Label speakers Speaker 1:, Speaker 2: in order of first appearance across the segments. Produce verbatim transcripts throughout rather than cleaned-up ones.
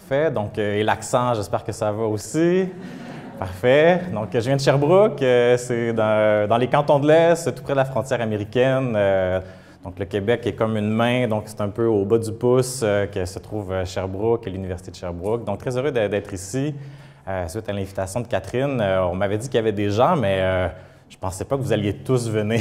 Speaker 1: Parfait. Donc, euh, et l'accent, j'espère que ça va aussi. Parfait. Donc, je viens de Sherbrooke. Euh, c'est dans, dans les cantons de l'Est, tout près de la frontière américaine. Euh, donc, le Québec est comme une main. Donc, c'est un peu au bas du pouce euh, que se trouve Sherbrooke et l'Université de Sherbrooke. Donc, très heureux d'être ici. Euh, suite à l'invitation de Catherine, euh, on m'avait dit qu'il y avait des gens, mais euh, je ne pensais pas que vous alliez tous venir.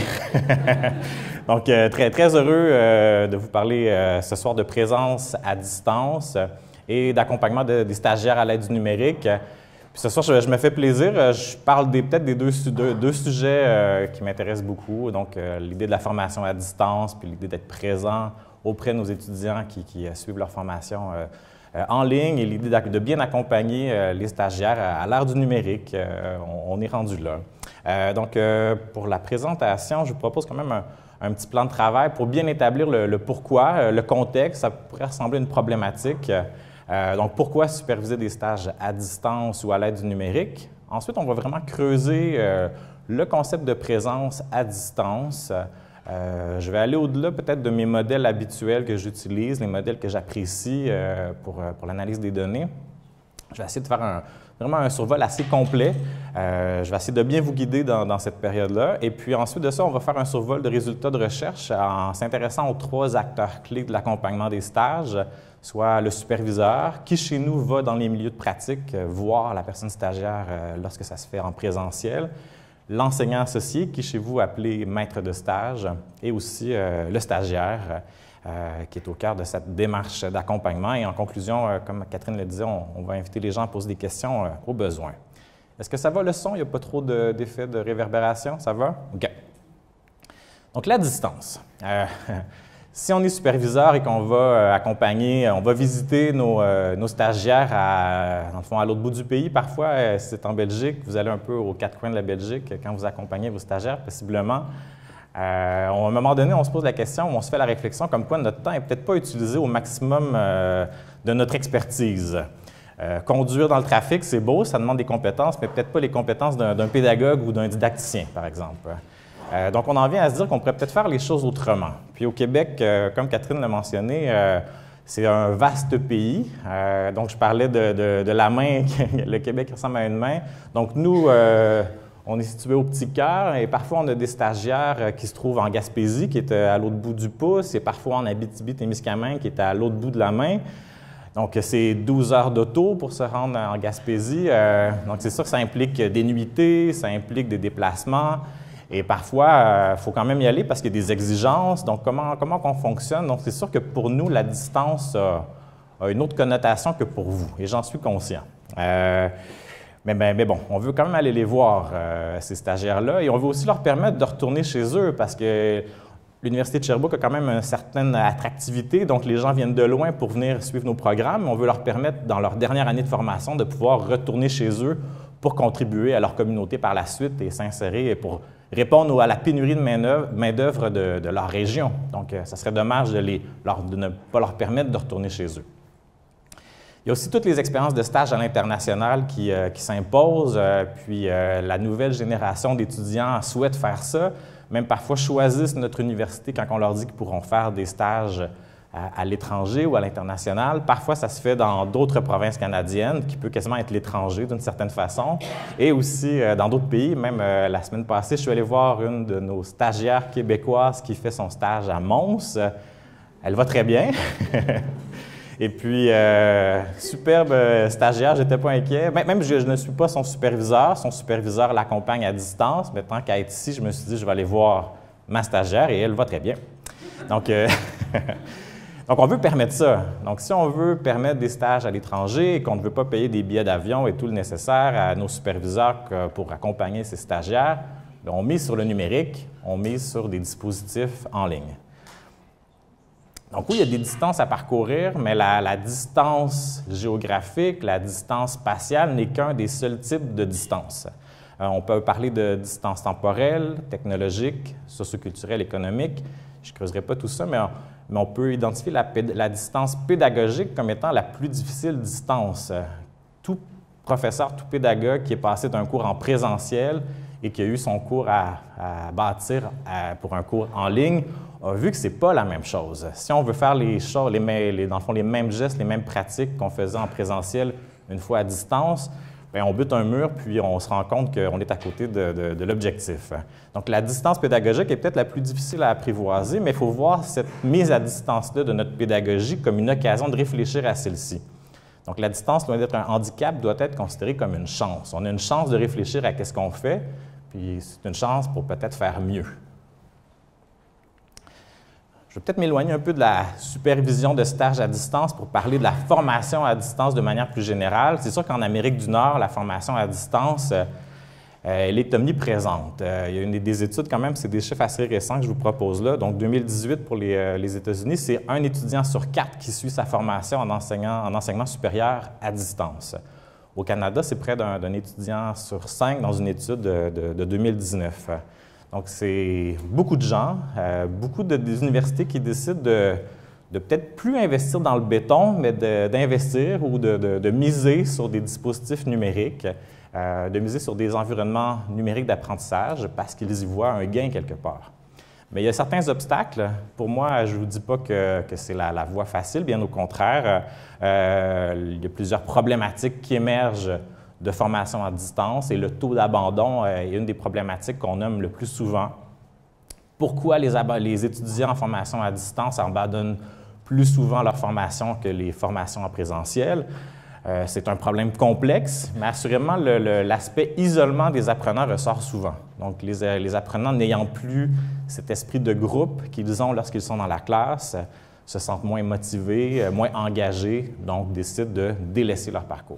Speaker 1: Donc, euh, très, très heureux euh, de vous parler euh, ce soir de présence à distance et d'accompagnement de, des stagiaires à l'aide du numérique. Puis ce soir, je, je me fais plaisir. Je parle peut-être des deux, deux, deux sujets euh, qui m'intéressent beaucoup. Donc, euh, l'idée de la formation à distance, puis l'idée d'être présent auprès de nos étudiants qui, qui euh, suivent leur formation euh, euh, en ligne et l'idée de bien accompagner euh, les stagiaires à, à l'ère du numérique. Euh, on, on est rendu là. Euh, donc, euh, pour la présentation, je vous propose quand même un, un petit plan de travail pour bien établir le, le pourquoi, euh, le contexte. Ça pourrait ressembler à une problématique. Euh, donc, pourquoi superviser des stages à distance ou à l'aide du numérique? Ensuite, on va vraiment creuser euh, le concept de présence à distance. Euh, je vais aller au-delà peut-être de mes modèles habituels que j'utilise, les modèles que j'apprécie euh, pour, pour l'analyse des données. Je vais essayer de faire un, vraiment un survol assez complet. Euh, je vais essayer de bien vous guider dans, dans cette période-là. Et puis ensuite de ça, on va faire un survol de résultats de recherche en s'intéressant aux trois acteurs clés de l'accompagnement des stages, soit le superviseur, qui chez nous va dans les milieux de pratique euh, voir la personne stagiaire euh, lorsque ça se fait en présentiel, l'enseignant associé, qui chez vous appelé maître de stage, et aussi euh, le stagiaire, euh, qui est au cœur de cette démarche d'accompagnement. Et en conclusion, euh, comme Catherine le disait, on, on va inviter les gens à poser des questions euh, au besoin. Est-ce que ça va le son? Il n'y a pas trop d'effet de, de réverbération? Ça va? OK. Donc, la distance. Euh, Si on est superviseur et qu'on va euh, accompagner, on va visiter nos, euh, nos stagiaires à, dans le fond, à l'autre bout du pays, parfois, euh, si c'est en Belgique, vous allez un peu aux quatre coins de la Belgique quand vous accompagnez vos stagiaires, possiblement. Euh, à un moment donné, on se pose la question, on se fait la réflexion comme quoi notre temps n'est peut-être pas utilisé au maximum euh, de notre expertise. Euh, conduire dans le trafic, c'est beau, ça demande des compétences, mais peut-être pas les compétences d'un d'un pédagogue ou d'un didacticien, par exemple. Euh, donc, on en vient à se dire qu'on pourrait peut-être faire les choses autrement. Puis au Québec, euh, comme Catherine l'a mentionné, euh, c'est un vaste pays. Euh, donc, je parlais de, de, de la main, le Québec ressemble à une main. Donc, nous, euh, on est situé au Petit Cœur et parfois, on a des stagiaires qui se trouvent en Gaspésie, qui est à l'autre bout du pouce, et parfois en Abitibi-Témiscamingue, qui est à l'autre bout de la main. Donc, c'est douze heures d'auto pour se rendre en Gaspésie. Euh, donc, c'est sûr que ça implique des nuitées, ça implique des déplacements. Et parfois, il euh, faut quand même y aller parce qu'il y a des exigences. Donc, comment, comment on fonctionne? Donc, c'est sûr que pour nous, la distance a, a une autre connotation que pour vous, et j'en suis conscient. Euh, mais, mais, mais bon, on veut quand même aller les voir, euh, ces stagiaires-là, et on veut aussi leur permettre de retourner chez eux parce que l'Université de Sherbrooke a quand même une certaine attractivité, donc les gens viennent de loin pour venir suivre nos programmes. On veut leur permettre, dans leur dernière année de formation, de pouvoir retourner chez eux pour contribuer à leur communauté par la suite et s'insérer pour répondre à la pénurie de main-d'œuvre de, de leur région. Donc, euh, ça serait dommage de, les, leur, de ne pas leur permettre de retourner chez eux. Il y a aussi toutes les expériences de stage à l'international qui, euh, qui s'imposent, euh, puis euh, la nouvelle génération d'étudiants souhaite faire ça, même parfois choisissent notre université quand on leur dit qu'ils pourront faire des stages à, à l'étranger ou à l'international. Parfois, ça se fait dans d'autres provinces canadiennes, qui peut quasiment être l'étranger d'une certaine façon, et aussi euh, dans d'autres pays. Même euh, la semaine passée, je suis allé voir une de nos stagiaires québécoises qui fait son stage à Mons. Elle va très bien. Et puis, euh, superbe stagiaire, je n'étais pas inquiet. Même je, je ne suis pas son superviseur. Son superviseur l'accompagne à distance, mais tant qu'à être ici, je me suis dit, je vais aller voir ma stagiaire et elle va très bien. Donc, euh, donc, on veut permettre ça. Donc, si on veut permettre des stages à l'étranger et qu'on ne veut pas payer des billets d'avion et tout le nécessaire à nos superviseurs pour accompagner ces stagiaires, bien, on mise sur le numérique, on mise sur des dispositifs en ligne. Donc oui, il y a des distances à parcourir, mais la, la distance géographique, la distance spatiale n'est qu'un des seuls types de distances. Euh, on peut parler de distance temporelle, technologique, socioculturelle, économique. Je ne creuserai pas tout ça, mais on, mais on peut identifier la, la distance pédagogique comme étant la plus difficile distance. Tout professeur, tout pédagogue qui est passé d'un cours en présentiel et qui a eu son cours à, à bâtir à, pour un cours en ligne, a vu que ce n'est pas la même chose. Si on veut faire les choses, les, les, dans le fond, les mêmes gestes, les mêmes pratiques qu'on faisait en présentiel une fois à distance, bien, on bute un mur, puis on se rend compte qu'on est à côté de, de, de l'objectif. Donc, la distance pédagogique est peut-être la plus difficile à apprivoiser, mais il faut voir cette mise à distance-là de notre pédagogie comme une occasion de réfléchir à celle-ci. Donc, la distance, loin d'être un handicap, doit être considérée comme une chance. On a une chance de réfléchir à ce qu'on fait, puis c'est une chance pour peut-être faire mieux. Je vais peut-être m'éloigner un peu de la supervision de stage à distance pour parler de la formation à distance de manière plus générale. C'est sûr qu'en Amérique du Nord, la formation à distance, euh, elle est omniprésente. Euh, il y a une, des études quand même, c'est des chiffres assez récents que je vous propose là. Donc, deux mille dix-huit pour les, euh, les États-Unis, c'est un étudiant sur quatre qui suit sa formation en, enseignant, en enseignement supérieur à distance. Au Canada, c'est près d'un d'un étudiant sur cinq dans une étude de, de, de deux mille dix-neuf. Donc, c'est beaucoup de gens, euh, beaucoup de, des universités qui décident de, de peut-être plus investir dans le béton, mais d'investir ou de, de, de miser sur des dispositifs numériques, euh, de miser sur des environnements numériques d'apprentissage parce qu'ils y voient un gain quelque part. Mais il y a certains obstacles. Pour moi, je ne vous dis pas que, que c'est la, la voie facile, bien au contraire. Euh, il y a plusieurs problématiques qui émergent de formation à distance et le taux d'abandon est une des problématiques qu'on nomme le plus souvent. Pourquoi les, les étudiants en formation à distance abandonnent plus souvent leur formation que les formations en présentiel? Euh, c'est un problème complexe, mais assurément, l'aspect isolement des apprenants ressort souvent. Donc, les, les apprenants n'ayant plus cet esprit de groupe qu'ils ont lorsqu'ils sont dans la classe, se sentent moins motivés, moins engagés, donc décident de délaisser leur parcours.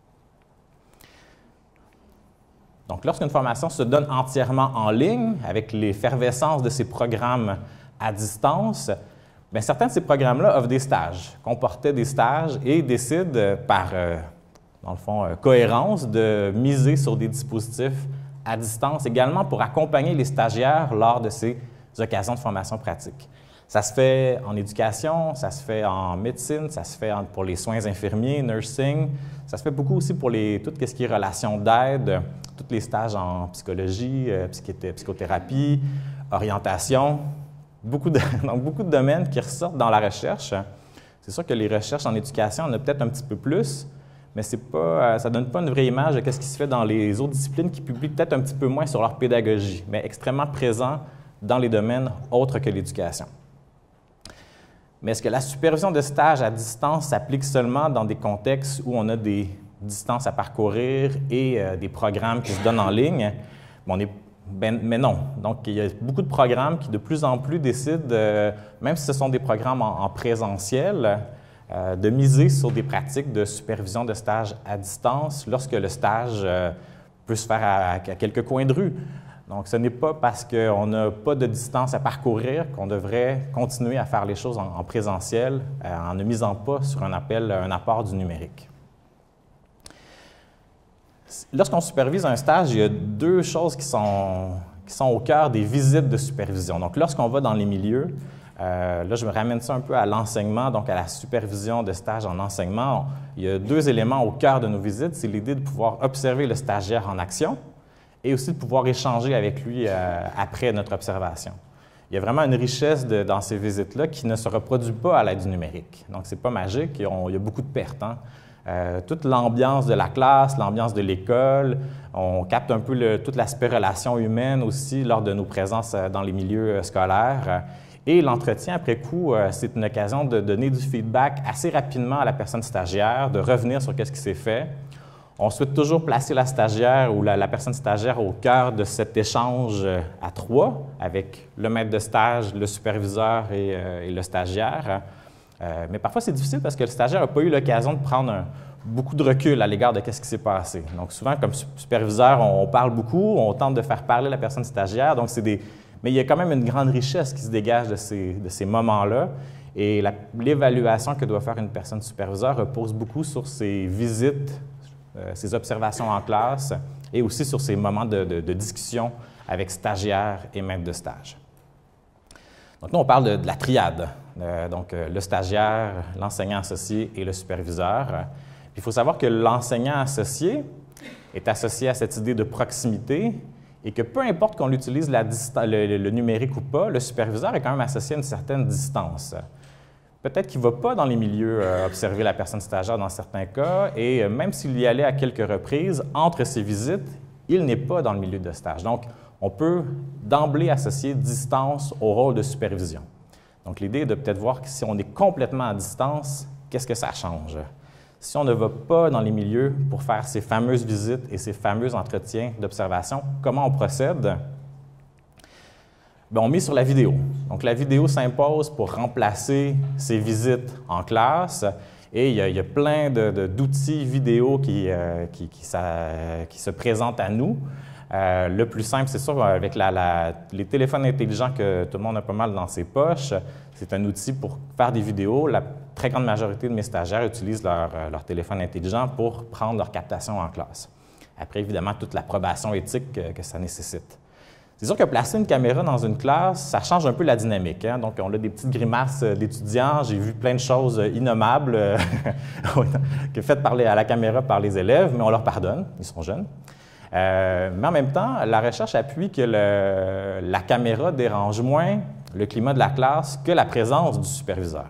Speaker 1: Donc, lorsqu'une formation se donne entièrement en ligne, avec l'effervescence de ces programmes à distance, bien, certains de ces programmes-là offrent des stages, comportaient des stages et décident par, euh, dans le fond, euh, cohérence, de miser sur des dispositifs à distance également pour accompagner les stagiaires lors de ces occasions de formation pratique. Ça se fait en éducation, ça se fait en médecine, ça se fait en, pour les soins infirmiers, nursing, ça se fait beaucoup aussi pour les, tout ce qui est relations d'aide, tous les stages en psychologie, euh, psychothérapie, orientation, beaucoup de, donc beaucoup de domaines qui ressortent dans la recherche. C'est sûr que les recherches en éducation, on en a peut-être un petit peu plus, mais c'est pas, ça ne donne pas une vraie image de ce qui se fait dans les autres disciplines qui publient peut-être un petit peu moins sur leur pédagogie, mais extrêmement présent dans les domaines autres que l'éducation. Mais est-ce que la supervision de stage à distance s'applique seulement dans des contextes où on a des distances à parcourir et euh, des programmes qui se donnent en ligne? Bon, on est, ben, mais non. Donc, il y a beaucoup de programmes qui de plus en plus décident, euh, même si ce sont des programmes en, en présentiel, euh, de miser sur des pratiques de supervision de stage à distance lorsque le stage euh, peut se faire à, à quelques coins de rue. Donc, ce n'est pas parce qu'on n'a pas de distance à parcourir qu'on devrait continuer à faire les choses en, en présentiel euh, en ne misant pas sur un appel, un apport du numérique. Lorsqu'on supervise un stage, il y a deux choses qui sont, qui sont au cœur des visites de supervision. Donc, lorsqu'on va dans les milieux, euh, là, je me ramène ça un peu à l'enseignement, donc à la supervision de stage en enseignement. Il y a deux éléments au cœur de nos visites. C'est l'idée de pouvoir observer le stagiaire en action, et aussi de pouvoir échanger avec lui euh, après notre observation. Il y a vraiment une richesse de, dans ces visites-là qui ne se reproduit pas à l'aide du numérique. Donc, ce n'est pas magique, on, il y a beaucoup de pertes. Hein? Euh, toute l'ambiance de la classe, l'ambiance de l'école, on capte un peu le, tout l'aspect relations humaines aussi lors de nos présences dans les milieux scolaires. Et l'entretien après coup, euh, c'est une occasion de donner du feedback assez rapidement à la personne stagiaire, de revenir sur ce qui s'est fait. On souhaite toujours placer la stagiaire ou la, la personne stagiaire au cœur de cet échange à trois avec le maître de stage, le superviseur et, euh, et le stagiaire. Euh, mais parfois, c'est difficile parce que le stagiaire n'a pas eu l'occasion de prendre un, beaucoup de recul à l'égard de ce qui s'est passé. Donc, souvent, comme superviseur, on, on parle beaucoup, on tente de faire parler la personne stagiaire. Donc, c'est des... Mais il y a quand même une grande richesse qui se dégage de ces, de ces moments-là. Et l'évaluation que doit faire une personne superviseure repose beaucoup sur ses visites, euh, ses observations en classe et aussi sur ces moments de, de, de discussion avec stagiaires et maîtres de stage. Donc, nous, on parle de, de la triade. Euh, donc, euh, le stagiaire, l'enseignant associé et le superviseur. Euh, il faut savoir que l'enseignant associé est associé à cette idée de proximité et que peu importe qu'on utilise la le, le, le numérique ou pas, le superviseur est quand même associé à une certaine distance. Peut-être qu'il ne va pas dans les milieux euh, observer la personne stagiaire dans certains cas, et euh, même s'il y allait à quelques reprises, entre ces visites, il n'est pas dans le milieu de stage. Donc, on peut d'emblée associer distance au rôle de supervision. Donc, l'idée est de peut-être voir que si on est complètement à distance, qu'est-ce que ça change? Si on ne va pas dans les milieux pour faire ces fameuses visites et ces fameux entretiens d'observation, comment on procède? Bien, on met sur la vidéo. Donc, la vidéo s'impose pour remplacer ces visites en classe. Et il y a, il y a plein d'outils vidéo qui, euh, qui, qui, ça, qui se présentent à nous. Euh, le plus simple, c'est sûr, avec la, la, les téléphones intelligents que tout le monde a pas mal dans ses poches, c'est un outil pour faire des vidéos. La très grande majorité de mes stagiaires utilisent leur, leur téléphone intelligent pour prendre leur captation en classe. Après, évidemment, toute l'approbation éthique que, que ça nécessite. C'est sûr que placer une caméra dans une classe, ça change un peu la dynamique. Hein? Donc, on a des petites grimaces d'étudiants. J'ai vu plein de choses innommables que faites par les, à la caméra par les élèves, mais on leur pardonne, ils sont jeunes. Euh, mais en même temps, la recherche appuie que le, la caméra dérange moins le climat de la classe que la présence du superviseur.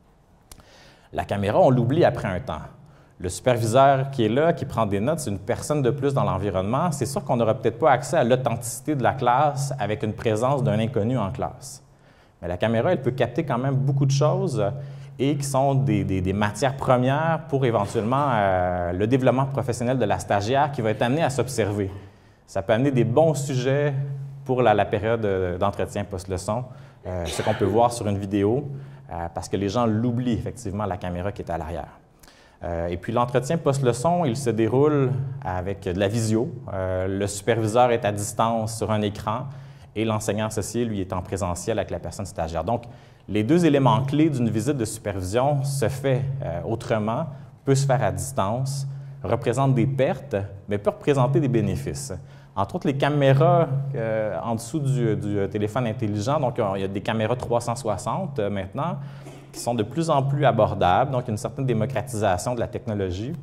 Speaker 1: La caméra, on l'oublie après un temps. Le superviseur qui est là, qui prend des notes, c'est une personne de plus dans l'environnement. C'est sûr qu'on n'aura peut-être pas accès à l'authenticité de la classe avec une présence d'un inconnu en classe. Mais la caméra, elle peut capter quand même beaucoup de choses et qui sont des, des, des matières premières pour éventuellement euh, le développement professionnel de la stagiaire qui va être amené à s'observer. Ça peut amener des bons sujets pour la, la période d'entretien post-leçon, euh, ce qu'on peut voir sur une vidéo, euh, parce que les gens l'oublient effectivement, la caméra qui est à l'arrière. Euh, et puis l'entretien post-leçon, il se déroule avec de la visio. Euh, le superviseur est à distance sur un écran et l'enseignant associé, lui, est en présentiel avec la personne stagiaire. Donc, les deux éléments clés d'une visite de supervision se fait euh, autrement, peut se faire à distance, représente des pertes, mais peut représenter des bénéfices. Entre autres, les caméras euh, en dessous du, du téléphone intelligent, donc il y a des caméras trois cent soixante euh, maintenant, qui sont de plus en plus abordables, donc une certaine démocratisation de la technologie,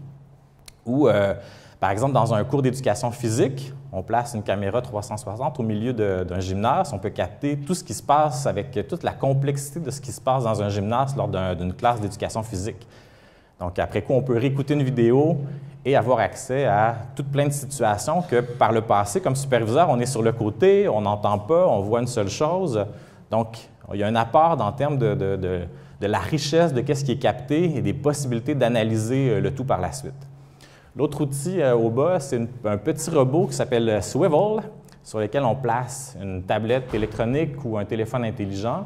Speaker 1: où, euh, par exemple, dans un cours d'éducation physique, on place une caméra trois cent soixante au milieu d'un gymnase, on peut capter tout ce qui se passe avec toute la complexité de ce qui se passe dans un gymnase lors d'une classe d'éducation physique. Donc, après quoi, on peut réécouter une vidéo et avoir accès à toute plein de situations que, par le passé, comme superviseur, on est sur le côté, on n'entend pas, on voit une seule chose. Donc, il y a un apport en termes de, de, de, de la richesse de ce qui est capté et des possibilités d'analyser le tout par la suite. L'autre outil euh, au bas, c'est un petit robot qui s'appelle Swivel, sur lequel on place une tablette électronique ou un téléphone intelligent.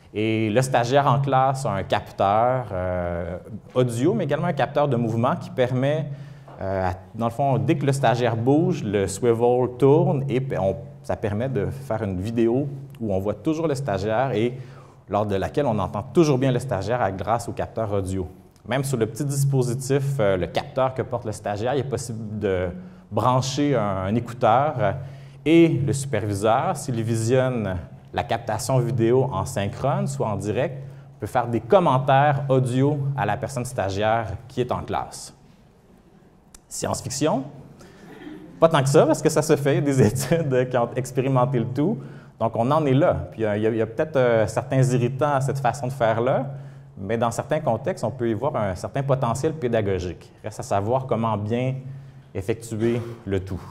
Speaker 1: Et le stagiaire en classe a un capteur euh, audio, mais également un capteur de mouvement qui permet, euh, à, dans le fond, dès que le stagiaire bouge, le Swivel tourne et on, ça permet de faire une vidéo où on voit toujours le stagiaire et lors de laquelle on entend toujours bien le stagiaire grâce au capteur audio. Même sur le petit dispositif, euh, le capteur que porte le stagiaire, il est possible de brancher un, un écouteur euh, et le superviseur, s'il visionne la captation vidéo en synchrone, soit en direct, peut faire des commentaires audio à la personne stagiaire qui est en classe. Science-fiction? Pas tant que ça, parce que ça se fait, des études qui ont expérimenté le tout. Donc, on en est là. Puis, il y a, a peut-être euh, certains irritants à cette façon de faire-là, mais dans certains contextes, on peut y voir un certain potentiel pédagogique. Il reste à savoir comment bien effectuer le tout.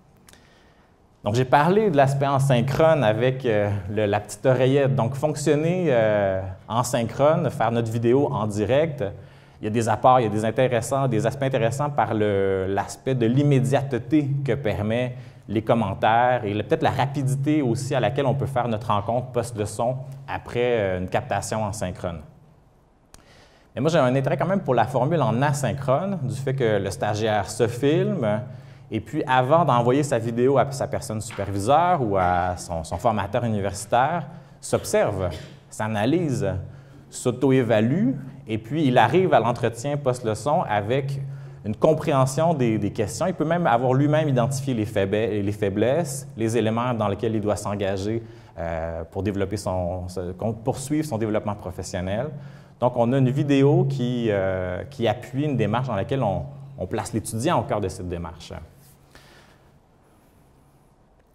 Speaker 1: Donc, j'ai parlé de l'aspect en synchrone avec euh, le, la petite oreillette. Donc, fonctionner euh, en synchrone, faire notre vidéo en direct, il y a des apports, il y a des, intéressants, des aspects intéressants par l'aspect de l'immédiateté que permet les commentaires et peut-être la rapidité aussi à laquelle on peut faire notre rencontre post-leçon après euh, une captation en synchrone. Mais moi, j'ai un intérêt quand même pour la formule en asynchrone, du fait que le stagiaire se filme, et puis avant d'envoyer sa vidéo à sa personne superviseure ou à son, son formateur universitaire, s'observe, s'analyse, s'auto-évalue, et puis il arrive à l'entretien post-leçon avec une compréhension des, des questions. Il peut même avoir lui-même identifié les, faiblesses, les faiblesses, les éléments dans lesquels il doit s'engager euh, pour développer son, poursuivre son développement professionnel. Donc, on a une vidéo qui, euh, qui appuie une démarche dans laquelle on, on place l'étudiant au cœur de cette démarche.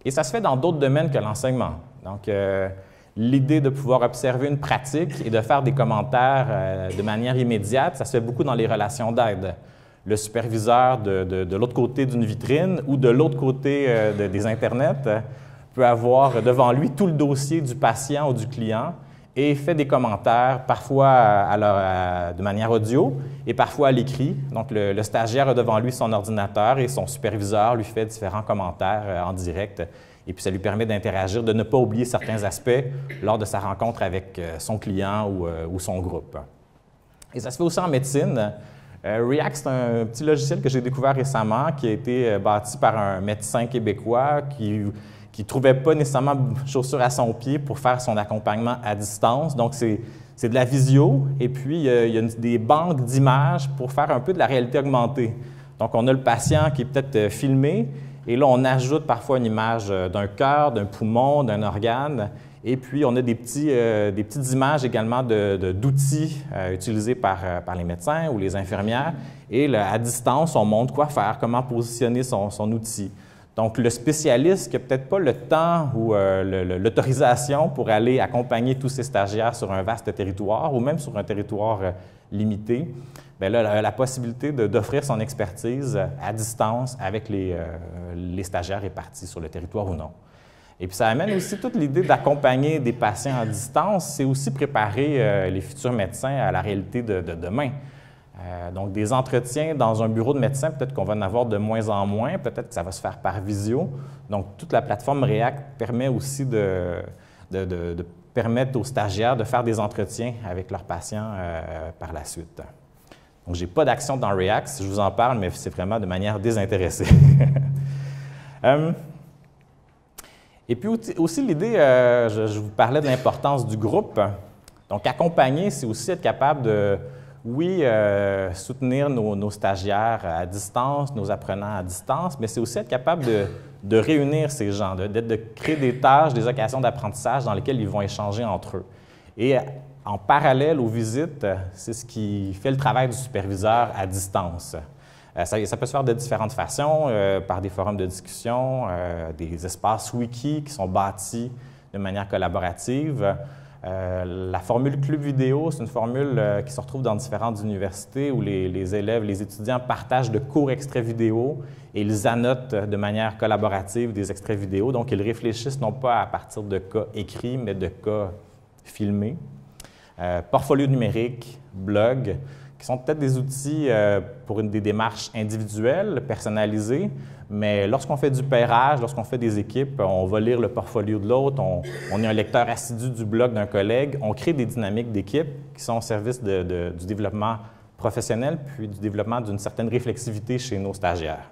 Speaker 1: Et ça se fait dans d'autres domaines que l'enseignement. Donc, euh, l'idée de pouvoir observer une pratique et de faire des commentaires euh, de manière immédiate, ça se fait beaucoup dans les relations d'aide. Le superviseur de, de, de l'autre côté d'une vitrine ou de l'autre côté euh, de, des Internets euh, peut avoir devant lui tout le dossier du patient ou du client et fait des commentaires, parfois à leur, à, de manière audio et parfois à l'écrit. Donc, le, le stagiaire a devant lui son ordinateur et son superviseur lui fait différents commentaires euh, en direct. Et puis, ça lui permet d'interagir, de ne pas oublier certains aspects lors de sa rencontre avec euh, son client ou, euh, ou son groupe. Et ça se fait aussi en médecine. Euh, React, c'est un petit logiciel que j'ai découvert récemment qui a été euh, bâti par un médecin québécois qui qui ne trouvait pas nécessairement chaussures à son pied pour faire son accompagnement à distance. Donc, c'est de la visio et puis il y a, il y a une, des banques d'images pour faire un peu de la réalité augmentée. Donc, on a le patient qui est peut-être filmé et là, on ajoute parfois une image d'un cœur, d'un poumon, d'un organe et puis on a des, petits, euh, des petites images également d'outils euh, utilisés par, euh, par les médecins ou les infirmières et là, à distance, on montre quoi faire, comment positionner son, son outil. Donc, le spécialiste qui n'a peut-être pas le temps ou euh, l'autorisation pour aller accompagner tous ces stagiaires sur un vaste territoire ou même sur un territoire euh, limité, bien là, la, la possibilité d'offrir son expertise à distance avec les, euh, les stagiaires répartis sur le territoire ou non. Et puis, ça amène aussi toute l'idée d'accompagner des patients à distance, c'est aussi préparer euh, les futurs médecins à la réalité de, de demain. Euh, donc, des entretiens dans un bureau de médecin, peut-être qu'on va en avoir de moins en moins, peut-être que ça va se faire par visio. Donc, toute la plateforme React permet aussi de, de, de, de permettre aux stagiaires de faire des entretiens avec leurs patients euh, par la suite. Donc, je n'ai pas d'action dans React, si je vous en parle, mais c'est vraiment de manière désintéressée. um, et puis aussi l'idée, euh, je, je vous parlais de l'importance du groupe. Donc, accompagner, c'est aussi être capable de oui, euh, soutenir nos, nos stagiaires à distance, nos apprenants à distance, mais c'est aussi être capable de, de réunir ces gens, de, de, de créer des tâches, des occasions d'apprentissage dans lesquelles ils vont échanger entre eux. Et en parallèle aux visites, c'est ce qui fait le travail du superviseur à distance. Euh, ça, ça peut se faire de différentes façons, euh, par des forums de discussion, euh, des espaces wiki qui sont bâtis de manière collaborative. Euh, la formule Club Vidéo, c'est une formule euh, qui se retrouve dans différentes universités où les, les élèves, les étudiants partagent de courts extraits vidéo et ils annotent de manière collaborative des extraits vidéo. Donc, ils réfléchissent non pas à partir de cas écrits, mais de cas filmés. Euh, portfolio numérique, blog, qui sont peut-être des outils euh, pour une, des démarches individuelles, personnalisées, mais lorsqu'on fait du pairage, lorsqu'on fait des équipes, on va lire le portfolio de l'autre, on, on est un lecteur assidu du blog d'un collègue, on crée des dynamiques d'équipe qui sont au service de, de, du développement professionnel puis du développement d'une certaine réflexivité chez nos stagiaires.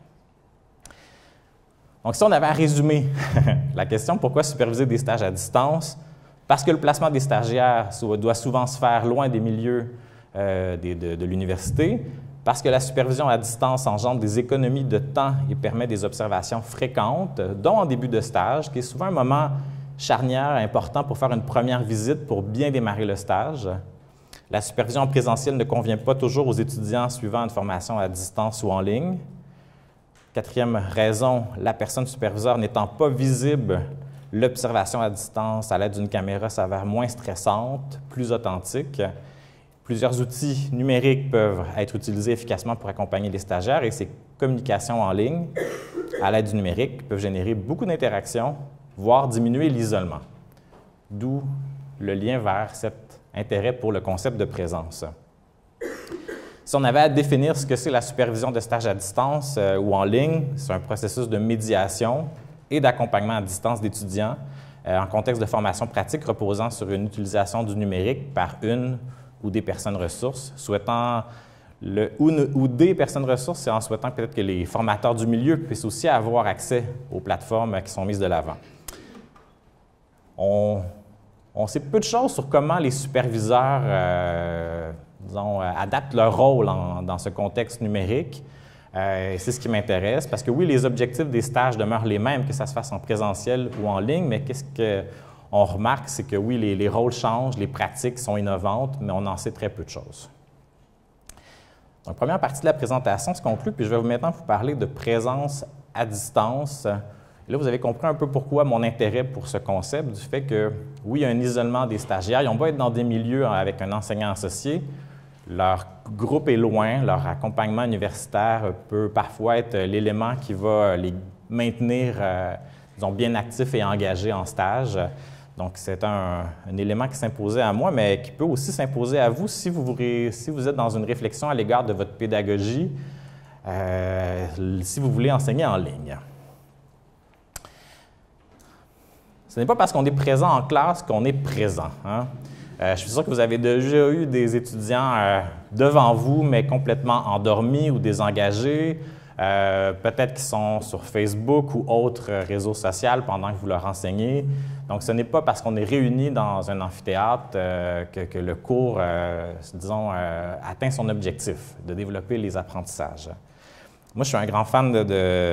Speaker 1: Donc, si on avait à résumer la question, pourquoi superviser des stages à distance? Parce que le placement des stagiaires doit souvent se faire loin des milieux euh, des, de, de l'université, parce que la supervision à distance engendre des économies de temps et permet des observations fréquentes, dont en début de stage, qui est souvent un moment charnière important pour faire une première visite pour bien démarrer le stage. La supervision en présentiel ne convient pas toujours aux étudiants suivant une formation à distance ou en ligne. Quatrième raison, la personne superviseur n'étant pas visible, l'observation à distance à l'aide d'une caméra s'avère moins stressante, plus authentique. Plusieurs outils numériques peuvent être utilisés efficacement pour accompagner les stagiaires et ces communications en ligne à l'aide du numérique peuvent générer beaucoup d'interactions, voire diminuer l'isolement. D'où le lien vers cet intérêt pour le concept de présence. Si on avait à définir ce que c'est la supervision de stage à distance euh, ou en ligne, c'est un processus de médiation et d'accompagnement à distance d'étudiants euh, en contexte de formation pratique reposant sur une utilisation du numérique par une ou des personnes ressources, souhaitant le ou, ou des personnes ressources, c'est en souhaitant peut-être que les formateurs du milieu puissent aussi avoir accès aux plateformes qui sont mises de l'avant. On, on sait peu de choses sur comment les superviseurs euh, disons, adaptent leur rôle en, dans ce contexte numérique. Euh, c'est ce qui m'intéresse, parce que oui, les objectifs des stages demeurent les mêmes, que ça se fasse en présentiel ou en ligne, mais qu'est-ce que on remarque, c'est que oui, les, les rôles changent, les pratiques sont innovantes, mais on en sait très peu de choses. Donc, première partie de la présentation se conclut, puis je vais maintenant vous parler de présence à distance Là, vous avez compris un peu pourquoi mon intérêt pour ce concept, du fait que, oui, il y a un isolement des stagiaires. Ils ont beau être dans des milieux avec un enseignant associé, leur groupe est loin, leur accompagnement universitaire peut parfois être l'élément qui va les maintenir, euh, disons, bien actifs et engagés en stage. Donc, c'est un, un élément qui s'imposait à moi, mais qui peut aussi s'imposer à vous si vous, vous, si vous êtes dans une réflexion à l'égard de votre pédagogie, euh, si vous voulez enseigner en ligne. Ce n'est pas parce qu'on est présent en classe qu'on est présent, hein? Euh, je suis sûr que vous avez déjà eu des étudiants euh, devant vous, mais complètement endormis ou désengagés, euh, peut-être qu'ils sont sur Facebook ou autres réseaux sociaux pendant que vous leur enseignez. Donc, ce n'est pas parce qu'on est réunis dans un amphithéâtre euh, que, que le cours, euh, disons, euh, atteint son objectif, de développer les apprentissages. Moi, je suis un grand fan de, de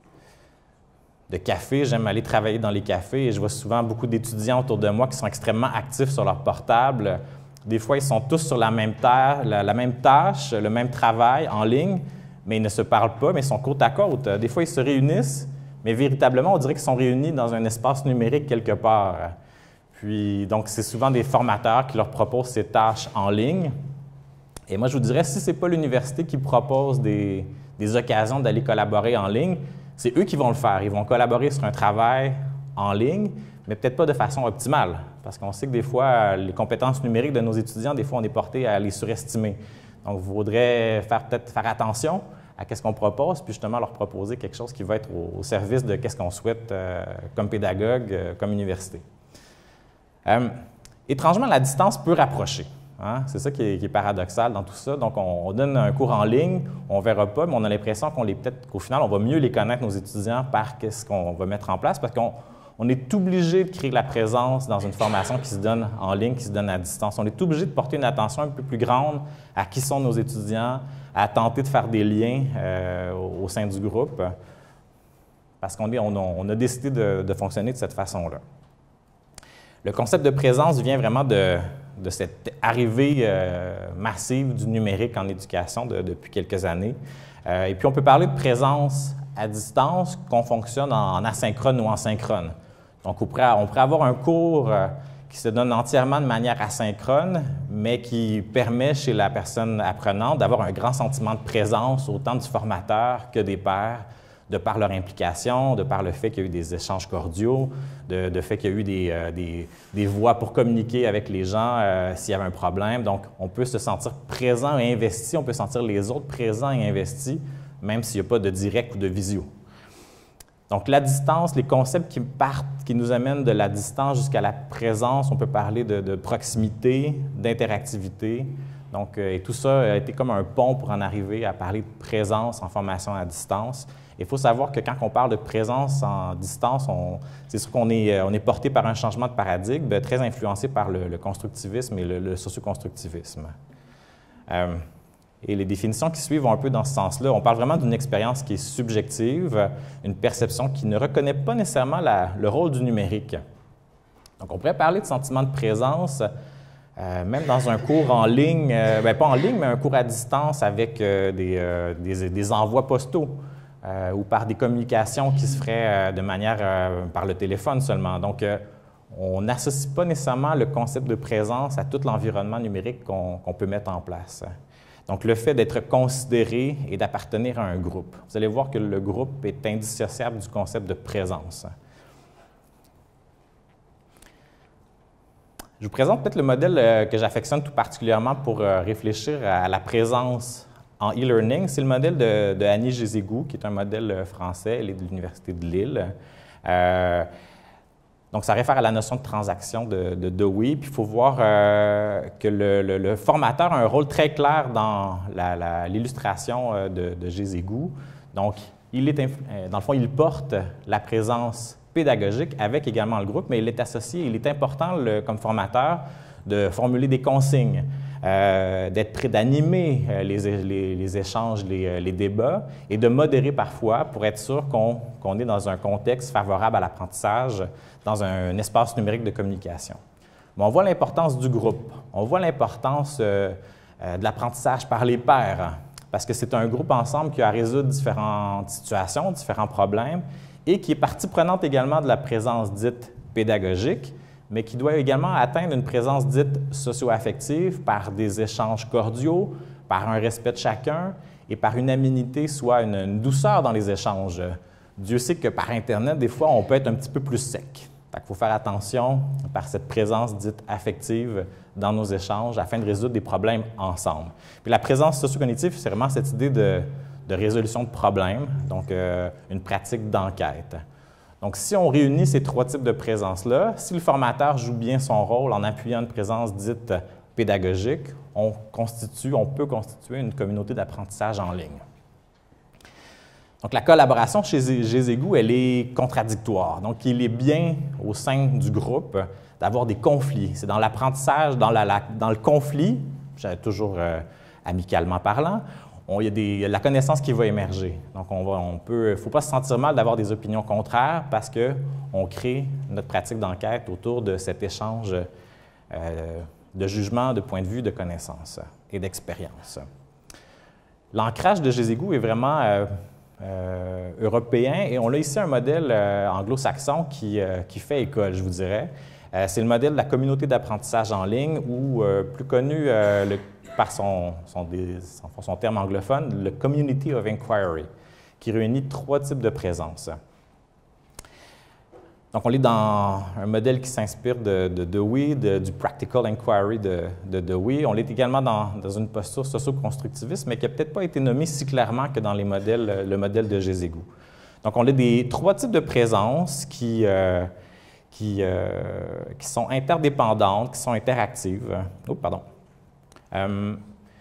Speaker 1: de café, j'aime aller travailler dans les cafés et je vois souvent beaucoup d'étudiants autour de moi qui sont extrêmement actifs sur leur portable. Des fois, ils sont tous sur la même, tâche, la, la même tâche, le même travail en ligne, mais ils ne se parlent pas, mais ils sont côte à côte. Des fois, ils se réunissent, mais véritablement, on dirait qu'ils sont réunis dans un espace numérique quelque part. Puis, donc, c'est souvent des formateurs qui leur proposent ces tâches en ligne. Et moi, je vous dirais, si ce n'est pas l'université qui propose des, des occasions d'aller collaborer en ligne, c'est eux qui vont le faire. Ils vont collaborer sur un travail en ligne, mais peut-être pas de façon optimale, parce qu'on sait que des fois, les compétences numériques de nos étudiants, des fois, on est porté à les surestimer. Donc, il faudrait faire, peut-être faire attention à ce qu'on propose, puis justement leur proposer quelque chose qui va être au, au service de ce qu'on souhaite euh, comme pédagogue, euh, comme université. Euh, étrangement, la distance peut rapprocher. Hein? C'est ça qui est, qui est paradoxal dans tout ça. Donc, on, on donne un cours en ligne, on ne verra pas, mais on a l'impression qu'on les peut-être qu'au final, on va mieux les connaître, nos étudiants, par ce qu'on va mettre en place, parce qu'on on est obligé de créer la présence dans une formation qui se donne en ligne, qui se donne à distance. On est obligé de porter une attention un peu plus grande à qui sont nos étudiants, à tenter de faire des liens euh, au, au sein du groupe, parce qu'on on, on a décidé de, de fonctionner de cette façon-là. Le concept de présence vient vraiment de, de cette arrivée euh, massive du numérique en éducation de, depuis quelques années. Euh, et puis, on peut parler de présence à distance qu'on fonctionne en, en asynchrone ou en synchrone. Donc, on pourrait, on pourrait avoir un cours euh, qui se donne entièrement de manière asynchrone, mais qui permet chez la personne apprenante d'avoir un grand sentiment de présence autant du formateur que des pairs, de par leur implication, de par le fait qu'il y a eu des échanges cordiaux, de, de fait qu'il y a eu des, euh, des, des voies pour communiquer avec les gens euh, s'il y avait un problème. Donc, on peut se sentir présent et investi, on peut sentir les autres présents et investis, même s'il n'y a pas de direct ou de visio. Donc, la distance, les concepts qui partent, qui nous amènent de la distance jusqu'à la présence, on peut parler de, de proximité, d'interactivité. Donc, euh, et tout ça a été comme un pont pour en arriver à parler de présence en formation à distance. Il faut savoir que quand on parle de présence en distance, c'est sûr qu'on est, on est porté par un changement de paradigme très influencé par le, le constructivisme et le, le socioconstructivisme. Euh, et les définitions qui suivent vont un peu dans ce sens-là. On parle vraiment d'une expérience qui est subjective, une perception qui ne reconnaît pas nécessairement la, le rôle du numérique. Donc, on pourrait parler de sentiment de présence, euh, même dans un cours en ligne, euh, bien, pas en ligne, mais un cours à distance avec euh, des, euh, des, des envois postaux. Euh, ou par des communications qui se feraient euh, de manière euh, par le téléphone seulement. Donc, euh, on n'associe pas nécessairement le concept de présence à tout l'environnement numérique qu'on qu'on peut mettre en place. Donc, le fait d'être considéré et d'appartenir à un groupe. Vous allez voir que le groupe est indissociable du concept de présence. Je vous présente peut-être le modèle euh, que j'affectionne tout particulièrement pour euh, réfléchir à la présence en e-learning. C'est le modèle de, de Annie Gézégou, qui est un modèle français, elle est de l'Université de Lille. Euh, donc, ça réfère à la notion de transaction de, de Dewey. Puis, il faut voir euh, que le, le, le formateur a un rôle très clair dans l'illustration de, de Gézégou. Donc, il est, dans le fond, il porte la présence pédagogique avec également le groupe, mais il est associé, il est important le, comme formateur de formuler des consignes, euh, d'être prêt d'animer euh, les, les, les échanges, les, les débats et de modérer parfois pour être sûr qu'on qu'on est dans un contexte favorable à l'apprentissage, dans un, un espace numérique de communication. Mais on voit l'importance du groupe, on voit l'importance euh, euh, de l'apprentissage par les pairs, parce que c'est un groupe ensemble qui a à résoudre différentes situations, différents problèmes, et qui est partie prenante également de la présence dite pédagogique, mais qui doit également atteindre une présence dite socio-affective par des échanges cordiaux, par un respect de chacun et par une aménité, soit une, une douceur dans les échanges. Dieu sait que par Internet, des fois, on peut être un petit peu plus sec. Il faut faire attention par cette présence dite affective dans nos échanges afin de résoudre des problèmes ensemble. Puis la présence socio-cognitive, c'est vraiment cette idée de, de résolution de problèmes, donc euh, une pratique d'enquête. Donc, si on réunit ces trois types de présence-là, si le formateur joue bien son rôle en appuyant une présence dite pédagogique, on constitue, on peut constituer une communauté d'apprentissage en ligne. Donc, la collaboration chez Jézégou, elle est contradictoire. Donc, il est bien au sein du groupe d'avoir des conflits. C'est dans l'apprentissage, dans, la, la, dans le conflit, toujours euh, amicalement parlant, on, il, y a des, il y a de la connaissance qui va émerger. Donc, on va, on peut, il ne faut pas se sentir mal d'avoir des opinions contraires parce qu'on crée notre pratique d'enquête autour de cet échange euh, de jugement, de point de vue, de connaissances et d'expérience. L'ancrage de Jézégou est vraiment euh, euh, européen et on a ici un modèle euh, anglo-saxon qui, euh, qui fait école, je vous dirais. Euh, C'est le modèle de la communauté d'apprentissage en ligne ou, euh, plus connu euh, le, par son, son, son, son terme anglophone, le Community of Inquiry, qui réunit trois types de présence. Donc, on est dans un modèle qui s'inspire de, de Dewey, de, du Practical Inquiry de, de Dewey. On est également dans, dans une posture socio-constructiviste, mais qui n'a peut-être pas été nommée si clairement que dans les modèles, le modèle de Jézégou. Donc, on a des trois types de présence qui, euh, qui, euh, qui sont interdépendantes, qui sont interactives. Oh, pardon. Euh,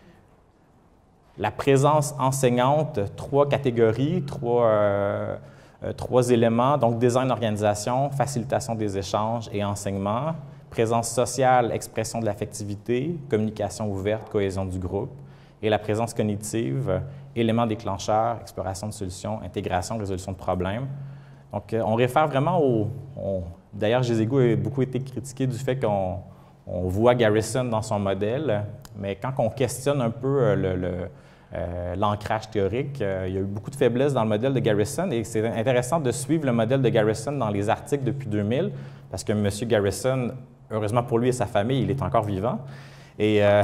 Speaker 1: la présence enseignante, trois catégories, trois, euh, euh, trois éléments, donc design, organisation, facilitation des échanges et enseignement, présence sociale, expression de l'affectivité, communication ouverte, cohésion du groupe, et la présence cognitive, éléments déclencheurs, exploration de solutions, intégration, résolution de problèmes. Donc, euh, on réfère vraiment au... On, d'ailleurs, Jézégou a beaucoup été critiqué du fait qu'on on voit Garrison dans son modèle, mais quand on questionne un peu le, le, euh, l'ancrage théorique, euh, il y a eu beaucoup de faiblesses dans le modèle de Garrison et c'est intéressant de suivre le modèle de Garrison dans les articles depuis deux mille parce que M. Garrison, heureusement pour lui et sa famille, il est encore vivant et euh,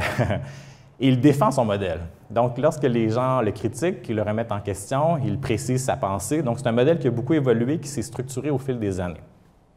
Speaker 1: il défend son modèle. Donc, lorsque les gens le critiquent, ils le remettent en question, il précise sa pensée. Donc, c'est un modèle qui a beaucoup évolué, qui s'est structuré au fil des années.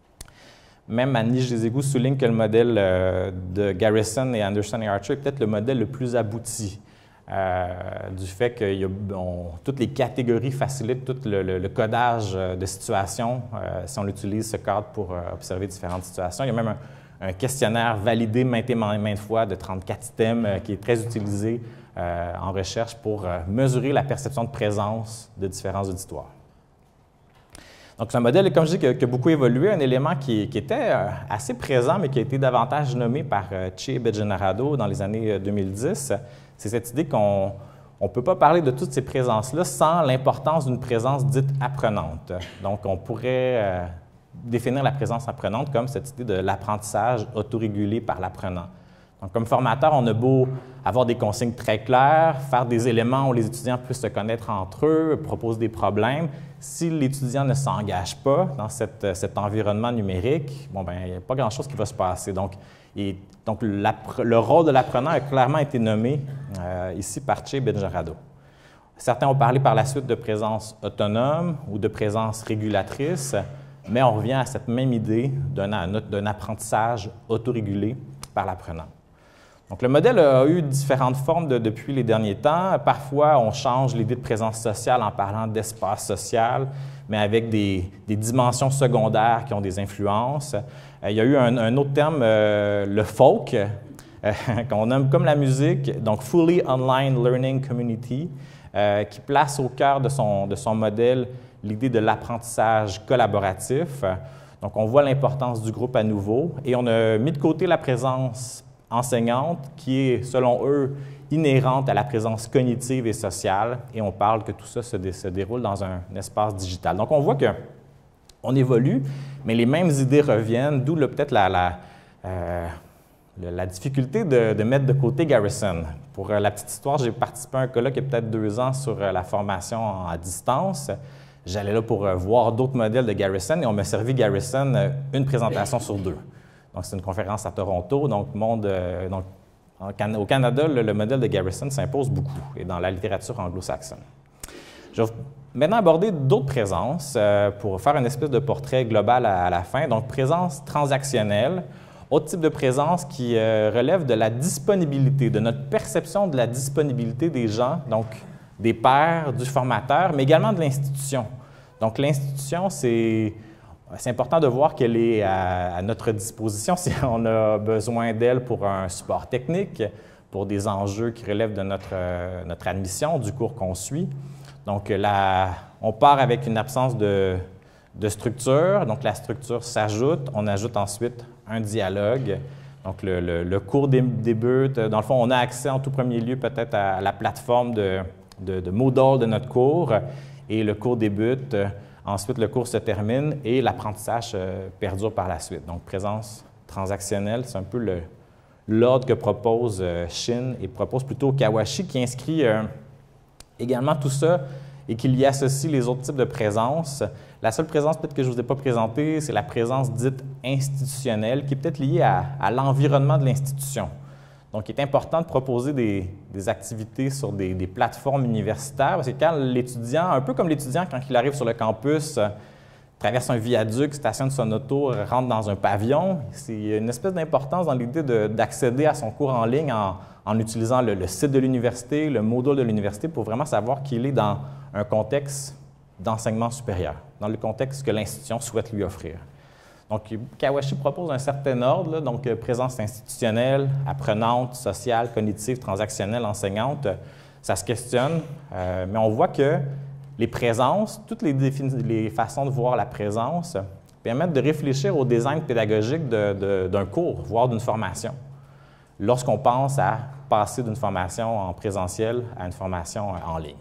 Speaker 1: Même Annie Jézégou souligne que le modèle euh, de Garrison et Anderson et Archer est peut-être le modèle le plus abouti, euh, du fait que y a, on, toutes les catégories facilitent tout le, le, le codage de situations, euh, si on utilise ce cadre pour euh, observer différentes situations. Il y a même un, un questionnaire validé maintes et maintes fois de trente-quatre items euh, qui est très utilisé euh, en recherche pour euh, mesurer la perception de présence de différents auditoires. Donc, c'est un modèle, comme je dis, qui a, qui a beaucoup évolué, un élément qui, qui était euh, assez présent, mais qui a été davantage nommé par euh, Che Bejenarado dans les années deux mille dix. C'est cette idée qu'on ne peut pas parler de toutes ces présences-là sans l'importance d'une présence dite apprenante. Donc, on pourrait euh, définir la présence apprenante comme cette idée de l'apprentissage autorégulé par l'apprenant. Donc, comme formateur, on a beau avoir des consignes très claires, faire des éléments où les étudiants puissent se connaître entre eux, proposer des problèmes. Si l'étudiant ne s'engage pas dans cette, cet environnement numérique, bon, ben, il n'y a pas grand-chose qui va se passer. Donc, et, donc le rôle de l'apprenant a clairement été nommé euh, ici par Che Bejenarado. Certains ont parlé par la suite de présence autonome ou de présence régulatrice, mais on revient à cette même idée d'un apprentissage autorégulé par l'apprenant. Donc, le modèle a eu différentes formes de, depuis les derniers temps. Parfois, on change l'idée de présence sociale en parlant d'espace social, mais avec des, des dimensions secondaires qui ont des influences. Euh, il y a eu un, un autre terme, euh, le folk, euh, qu'on nomme comme la musique, donc Fully Online Learning Community, euh, qui place au cœur de son, de son modèle l'idée de l'apprentissage collaboratif. Donc, on voit l'importance du groupe à nouveau et on a mis de côté la présence enseignante qui est, selon eux, inhérente à la présence cognitive et sociale, et on parle que tout ça se, dé, se déroule dans un, un espace digital. Donc, on voit qu'on évolue, mais les mêmes idées reviennent, d'où peut-être la, la, euh, la difficulté de, de mettre de côté Garrison. Pour euh, la petite histoire, j'ai participé à un colloque il y a peut-être deux ans sur euh, la formation à distance. j'allais là pour euh, voir d'autres modèles de Garrison et on m'a servi Garrison euh, une présentation sur deux. Donc, c'est une conférence à Toronto. Donc, monde, euh, donc au Canada, le, le modèle de Garrison s'impose beaucoup et dans la littérature anglo-saxonne. Je vais maintenant aborder d'autres présences euh, pour faire une espèce de portrait global à, à la fin. Donc, présence transactionnelle, autre type de présence qui euh, relève de la disponibilité, de notre perception de la disponibilité des gens, donc des pairs, du formateur, mais également de l'institution. Donc, l'institution, c'est c'est important de voir qu'elle est à, à notre disposition si on a besoin d'elle pour un support technique, pour des enjeux qui relèvent de notre, euh, notre admission, du cours qu'on suit. Donc, la, on part avec une absence de, de structure. Donc, la structure s'ajoute. On ajoute ensuite un dialogue. Donc, le, le, le cours débute. Dans le fond, on a accès en tout premier lieu peut-être à la plateforme de, de, de Moodle de notre cours et le cours débute. Ensuite, le cours se termine et l'apprentissage euh, perdure par la suite. Donc, présence transactionnelle, c'est un peu le, l'ordre que propose euh, Shin et propose plutôt Kawashi qui inscrit euh, également tout ça et qu'il y associe les autres types de présence. La seule présence peut-être que je ne vous ai pas présentée, c'est la présence dite institutionnelle qui est peut-être liée à, à l'environnement de l'institution. Donc, il est important de proposer des, des activités sur des, des plateformes universitaires parce que quand l'étudiant, un peu comme l'étudiant quand il arrive sur le campus, euh, traverse un viaduc, stationne son auto, rentre dans un pavillon, c'est une espèce d'importance dans l'idée d'accéder à son cours en ligne en, en utilisant le, le site de l'université, le module de l'université pour vraiment savoir qu'il est dans un contexte d'enseignement supérieur, dans le contexte que l'institution souhaite lui offrir. Donc, Kawashi propose un certain ordre, là, donc présence institutionnelle, apprenante, sociale, cognitive, transactionnelle, enseignante. Ça se questionne, euh, mais on voit que les présences, toutes les, les façons de voir la présence permettent de réfléchir au design pédagogique de, de, d'un cours, voire d'une formation, lorsqu'on pense à passer d'une formation en présentiel à une formation en ligne.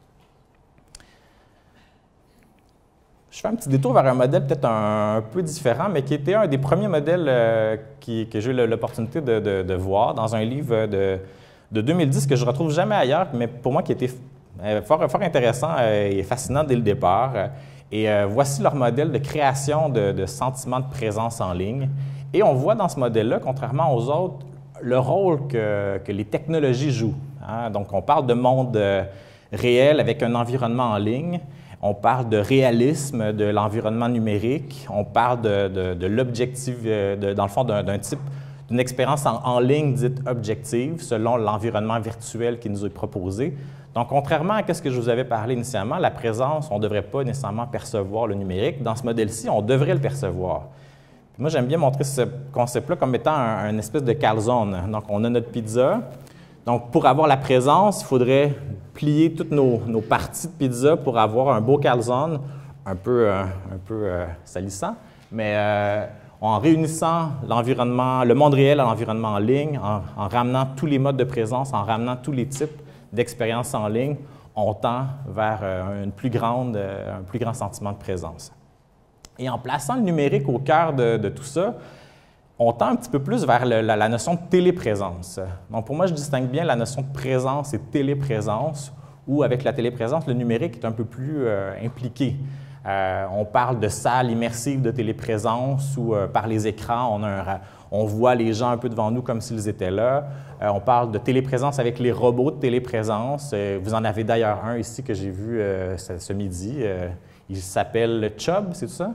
Speaker 1: Je fais un petit détour vers un modèle peut-être un, un peu différent, mais qui était un des premiers modèles euh, qui, que j'ai eu l'opportunité de, de, de voir dans un livre de, de deux mille dix que je ne retrouve jamais ailleurs, mais pour moi qui était fort, fort intéressant et fascinant dès le départ. Et euh, voici leur modèle de création de, de sentiments de présence en ligne. Et on voit dans ce modèle-là, contrairement aux autres, le rôle que, que les technologies jouent. Hein? Donc, on parle de monde euh, réel avec un environnement en ligne. On parle de réalisme de l'environnement numérique. On parle de, de, de l'objectif, euh, dans le fond, d'un type, d'une expérience en, en ligne dite objective, selon l'environnement virtuel qui nous est proposé. Donc, contrairement à ce que je vous avais parlé initialement, la présence, on ne devrait pas nécessairement percevoir le numérique. Dans ce modèle-ci, on devrait le percevoir. Puis moi, j'aime bien montrer ce concept-là comme étant un, un espèce de calzone. Donc, on a notre pizza. Donc, pour avoir la présence, il faudrait plier toutes nos, nos parties de pizza pour avoir un beau calzone, un peu, euh, un peu euh, salissant, mais euh, en réunissant l'environnement, le monde réel à l'environnement en ligne, en, en ramenant tous les modes de présence, en ramenant tous les types d'expériences en ligne, on tend vers euh, une plus grande, euh, un plus grand sentiment de présence. Et en plaçant le numérique au cœur de, de tout ça, on tend un petit peu plus vers le, la, la notion de téléprésence. Donc, pour moi, je distingue bien la notion de présence et téléprésence, où avec la téléprésence, le numérique est un peu plus euh, impliqué. Euh, on parle de salles immersives de téléprésence où, euh, par les écrans, on, a un, on voit les gens un peu devant nous comme s'ils étaient là. Euh, on parle de téléprésence avec les robots de téléprésence. Euh, vous en avez d'ailleurs un ici que j'ai vu euh, ce, ce midi. Euh, il s'appelle Chubb, c'est ça?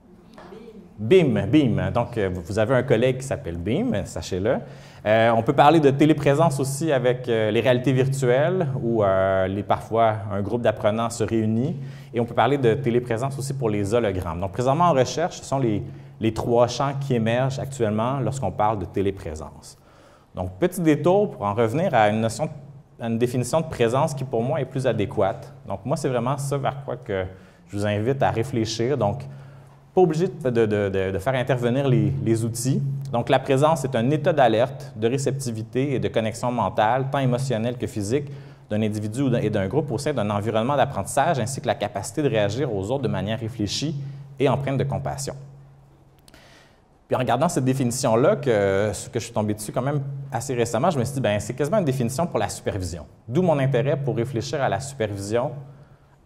Speaker 1: Beam, Beam. Donc, vous avez un collègue qui s'appelle Beam, sachez-le. Euh, on peut parler de téléprésence aussi avec euh, les réalités virtuelles où euh, les, parfois un groupe d'apprenants se réunit. Et on peut parler de téléprésence aussi pour les hologrammes. Donc, présentement en recherche, ce sont les, les trois champs qui émergent actuellement lorsqu'on parle de téléprésence. Donc, petit détour pour en revenir à une notion, à une définition de présence qui, pour moi, est plus adéquate. Donc, moi, c'est vraiment ça vers quoi que je vous invite à réfléchir. Donc, pas obligé de, de, de, de faire intervenir les, les outils. Donc, la présence est un état d'alerte, de réceptivité et de connexion mentale, tant émotionnelle que physique, d'un individu et d'un groupe au sein d'un environnement d'apprentissage, ainsi que la capacité de réagir aux autres de manière réfléchie et empreinte de compassion. Puis en regardant cette définition-là, que, que je suis tombé dessus quand même assez récemment, je me suis dit, bien, c'est quasiment une définition pour la supervision. D'où mon intérêt pour réfléchir à la supervision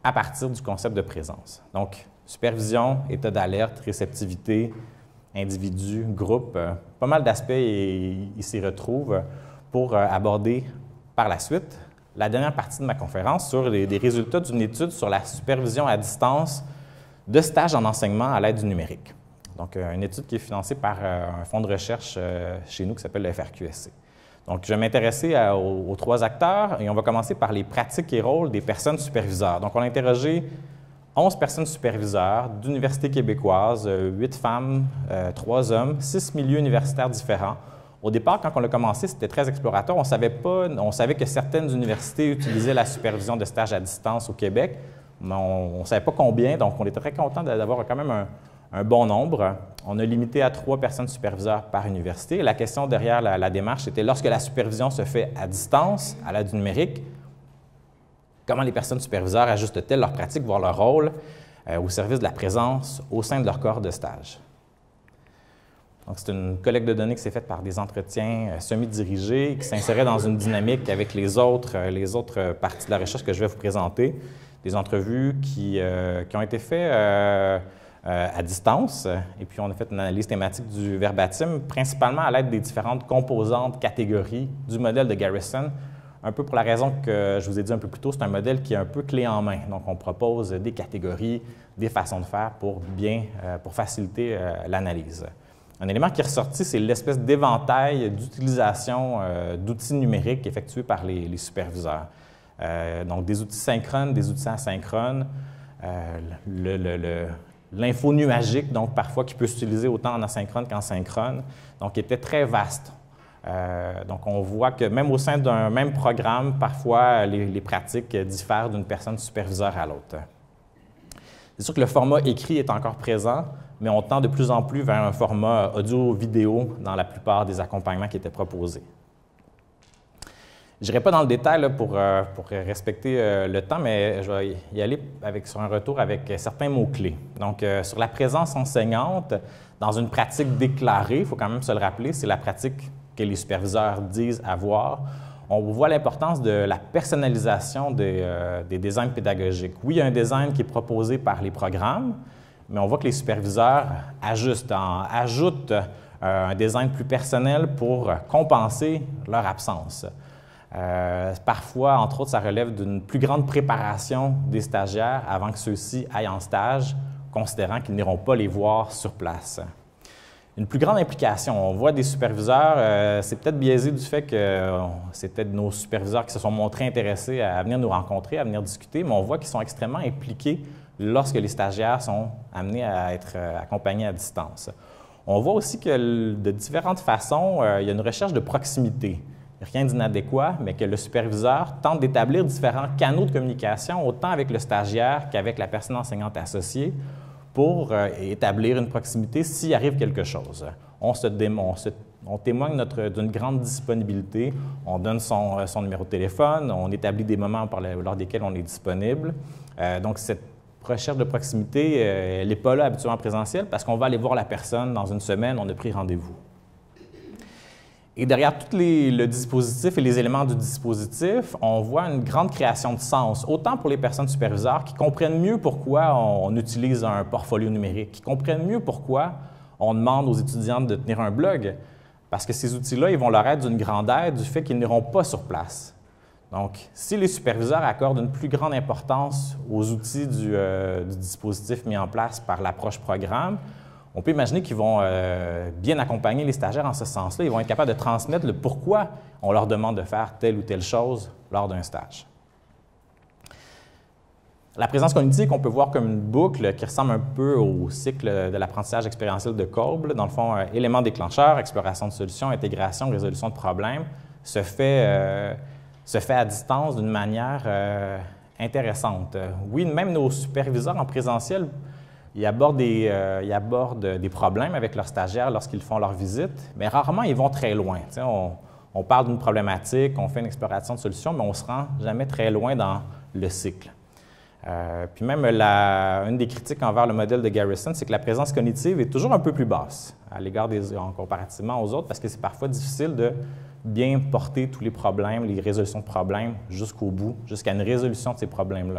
Speaker 1: à partir du concept de présence. Donc, supervision, état d'alerte, réceptivité, individu, groupe, euh, pas mal d'aspects ils s'y retrouvent pour euh, aborder par la suite la dernière partie de ma conférence sur les, les résultats d'une étude sur la supervision à distance de stages en enseignement à l'aide du numérique. Donc, euh, une étude qui est financée par euh, un fonds de recherche euh, chez nous qui s'appelle le F R Q S C. Donc, je vais m'intéresser aux, aux trois acteurs et on va commencer par les pratiques et rôles des personnes superviseurs. Donc, on a interrogé onze personnes superviseurs d'universités québécoises, huit femmes, trois hommes, six milieux universitaires différents. Au départ, quand on a commencé, c'était très explorateur. On savait pas, on savait que certaines universités utilisaient la supervision de stages à distance au Québec, mais on ne savait pas combien, donc on était très content d'avoir quand même un, un bon nombre. On a limité à trois personnes superviseurs par université. La question derrière la, la démarche était lorsque la supervision se fait à distance, à l'aide du numérique, comment les personnes superviseurs ajustent-elles leur pratique, voire leur rôle, euh, au service de la présence au sein de leur corps de stage? Donc, c'est une collecte de données qui s'est faite par des entretiens euh, semi-dirigés, qui s'inséraient dans une dynamique avec les autres, euh, les autres parties de la recherche que je vais vous présenter. Des entrevues qui, euh, qui ont été faites euh, euh, à distance, et puis on a fait une analyse thématique du verbatim, principalement à l'aide des différentes composantes, catégories du modèle de Garrison. Un peu pour la raison que je vous ai dit un peu plus tôt, c'est un modèle qui est un peu clé en main. Donc, on propose des catégories, des façons de faire pour bien, euh, pour faciliter euh, l'analyse. Un élément qui est ressorti, c'est l'espèce d'éventail d'utilisation euh, d'outils numériques effectués par les, les superviseurs. Euh, donc, des outils synchrones, des outils asynchrones, euh, le, le, le, l'info nuagique, donc parfois qui peut s'utiliser autant en asynchrone qu'en synchrone, donc était très vaste. Euh, donc, on voit que même au sein d'un même programme, parfois, les, les pratiques diffèrent d'une personne superviseur à l'autre. C'est sûr que le format écrit est encore présent, mais on tend de plus en plus vers un format audio-vidéo dans la plupart des accompagnements qui étaient proposés. Je n'irai pas dans le détail là, pour, euh, pour respecter euh, le temps, mais je vais y aller avec, sur un retour avec certains mots-clés. Donc, euh, sur la présence enseignante, dans une pratique déclarée, il faut quand même se le rappeler, c'est la pratique que les superviseurs disent avoir. On voit l'importance de la personnalisation des, euh, des designs pédagogiques. Oui, il y a un design qui est proposé par les programmes, mais on voit que les superviseurs ajustent, en, ajoutent euh, un design plus personnel pour compenser leur absence. Euh, parfois, entre autres, ça relève d'une plus grande préparation des stagiaires avant que ceux-ci aillent en stage, considérant qu'ils n'iront pas les voir sur place. Une plus grande implication. On voit des superviseurs, euh, c'est peut-être biaisé du fait que euh, c'est peut-être nos superviseurs qui se sont montrés intéressés à, à venir nous rencontrer, à venir discuter, mais on voit qu'ils sont extrêmement impliqués lorsque les stagiaires sont amenés à être euh, accompagnés à distance. On voit aussi que de différentes façons, euh, il y a une recherche de proximité. Rien d'inadéquat, mais que le superviseur tente d'établir différents canaux de communication, autant avec le stagiaire qu'avec la personne enseignante associée, pour euh, établir une proximité s'il arrive quelque chose. On, se on, se, on témoigne d'une grande disponibilité, on donne son, son numéro de téléphone, on établit des moments par le, lors desquels on est disponible. Euh, donc, cette recherche de proximité, euh, elle n'est pas là habituellement en présentiel parce qu'on va aller voir la personne dans une semaine, on a pris rendez-vous. Et derrière tout les, le dispositif et les éléments du dispositif, on voit une grande création de sens, autant pour les personnes superviseurs qui comprennent mieux pourquoi on, on utilise un portfolio numérique, qui comprennent mieux pourquoi on demande aux étudiants de tenir un blog, parce que ces outils-là, ils vont leur être d'une grande aide du fait qu'ils n'iront pas sur place. Donc, si les superviseurs accordent une plus grande importance aux outils du, euh, du dispositif mis en place par l'approche programme, on peut imaginer qu'ils vont euh, bien accompagner les stagiaires en ce sens-là. Ils vont être capables de transmettre le pourquoi on leur demande de faire telle ou telle chose lors d'un stage. La présence cognitive, on peut voir comme une boucle qui ressemble un peu au cycle de l'apprentissage expérientiel de Kolb. Dans le fond, euh, élément déclencheur, exploration de solutions, intégration, résolution de problèmes, se fait, euh, se fait à distance d'une manière euh, intéressante. Oui, même nos superviseurs en présentiel, Ils abordent, des, euh, ils abordent des problèmes avec leurs stagiaires lorsqu'ils font leur visite, mais rarement ils vont très loin. On, on parle d'une problématique, on fait une exploration de solutions, mais on ne se rend jamais très loin dans le cycle. Euh, puis même, la, une des critiques envers le modèle de Garrison, c'est que la présence cognitive est toujours un peu plus basse à l'égard des en comparativement aux autres, parce que c'est parfois difficile de bien porter tous les problèmes, les résolutions de problèmes jusqu'au bout, jusqu'à une résolution de ces problèmes-là.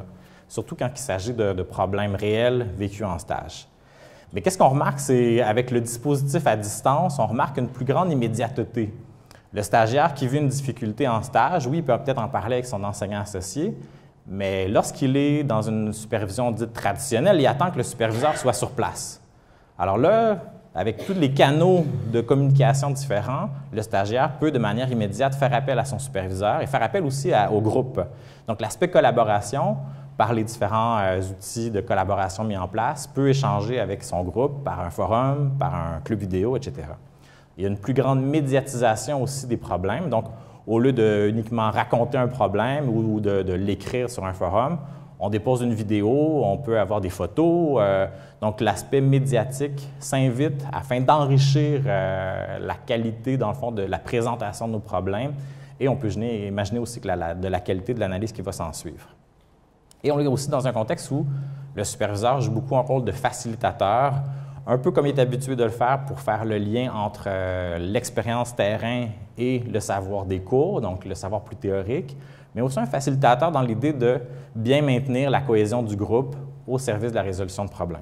Speaker 1: surtout quand il s'agit de, de problèmes réels vécus en stage. Mais qu'est-ce qu'on remarque, c'est avec le dispositif à distance, on remarque une plus grande immédiateté. Le stagiaire qui vit une difficulté en stage, oui, il peut peut-être en parler avec son enseignant associé, mais lorsqu'il est dans une supervision dite traditionnelle, il attend que le superviseur soit sur place. Alors là, avec tous les canaux de communication différents, le stagiaire peut de manière immédiate faire appel à son superviseur et faire appel aussi à, au groupe. Donc l'aspect collaboration, par les différents euh, outils de collaboration mis en place, peut échanger avec son groupe par un forum, par un club vidéo, et cetera. Il y a une plus grande médiatisation aussi des problèmes. Donc, au lieu de uniquement raconter un problème ou de, de l'écrire sur un forum, on dépose une vidéo, on peut avoir des photos. Euh, donc, l'aspect médiatique s'invite afin d'enrichir euh, la qualité, dans le fond, de la présentation de nos problèmes. Et on peut imaginer aussi que la, la, de la qualité de l'analyse qui va s'en suivre. Et on est aussi dans un contexte où le superviseur joue beaucoup un rôle de facilitateur, un peu comme il est habitué de le faire pour faire le lien entre euh, l'expérience terrain et le savoir des cours, donc le savoir plus théorique, mais aussi un facilitateur dans l'idée de bien maintenir la cohésion du groupe au service de la résolution de problèmes.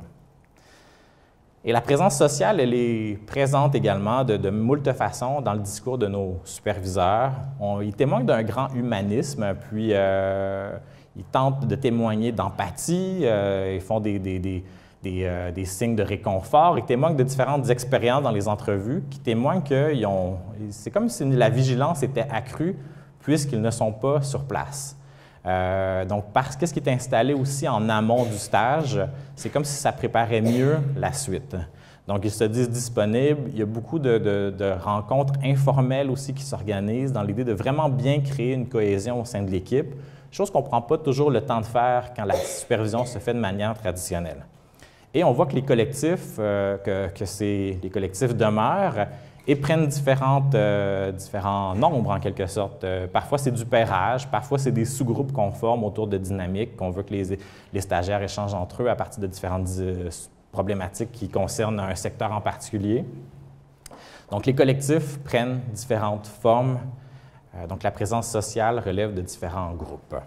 Speaker 1: Et la présence sociale, elle est présente également de, de moult façons dans le discours de nos superviseurs. On, ils témoignent d'un grand humanisme, puis euh, ils tentent de témoigner d'empathie, euh, ils font des, des, des Des, euh, des signes de réconfort. Ils témoignent de différentes expériences dans les entrevues qui témoignent que c'est comme si la vigilance était accrue puisqu'ils ne sont pas sur place. Euh, donc, parce que ce qui est installé aussi en amont du stage, c'est comme si ça préparait mieux la suite. Donc, ils se disent disponibles. Il y a beaucoup de, de, de rencontres informelles aussi qui s'organisent dans l'idée de vraiment bien créer une cohésion au sein de l'équipe, chose qu'on ne prend pas toujours le temps de faire quand la supervision se fait de manière traditionnelle. Et on voit que les collectifs, euh, que, que ces, les collectifs demeurent et prennent différentes, euh, différents nombres en quelque sorte. Euh, parfois, c'est du pairage, parfois, c'est des sous-groupes qu'on forme autour de dynamiques, qu'on veut que les, les stagiaires échangent entre eux à partir de différentes euh, problématiques qui concernent un secteur en particulier. Donc, les collectifs prennent différentes formes. Euh, donc, la présence sociale relève de différents groupes.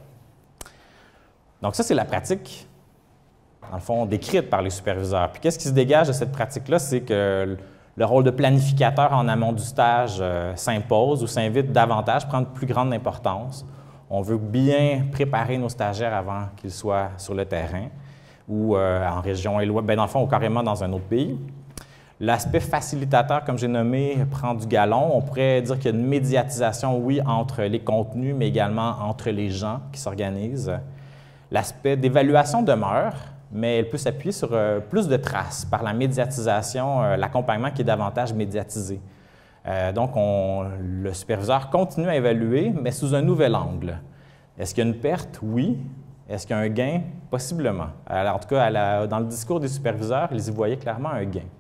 Speaker 1: Donc, ça, c'est la pratique, dans le fond, décrite par les superviseurs. Puis qu'est-ce qui se dégage de cette pratique-là? C'est que le rôle de planificateur en amont du stage euh, s'impose ou s'invite davantage, prendre plus grande importance. On veut bien préparer nos stagiaires avant qu'ils soient sur le terrain ou euh, en région éloignée, bien dans le fond, ou carrément dans un autre pays. L'aspect facilitateur, comme j'ai nommé, prend du galon. On pourrait dire qu'il y a une médiatisation, oui, entre les contenus, mais également entre les gens qui s'organisent. L'aspect d'évaluation demeure, mais elle peut s'appuyer sur euh, plus de traces par la médiatisation, euh, l'accompagnement qui est davantage médiatisé. Euh, donc, on, le superviseur continue à évaluer, mais sous un nouvel angle. Est-ce qu'il y a une perte? Oui. Est-ce qu'il y a un gain? Possiblement. Alors, en tout cas, à la, dans le discours des superviseurs, ils y voyaient clairement un gain.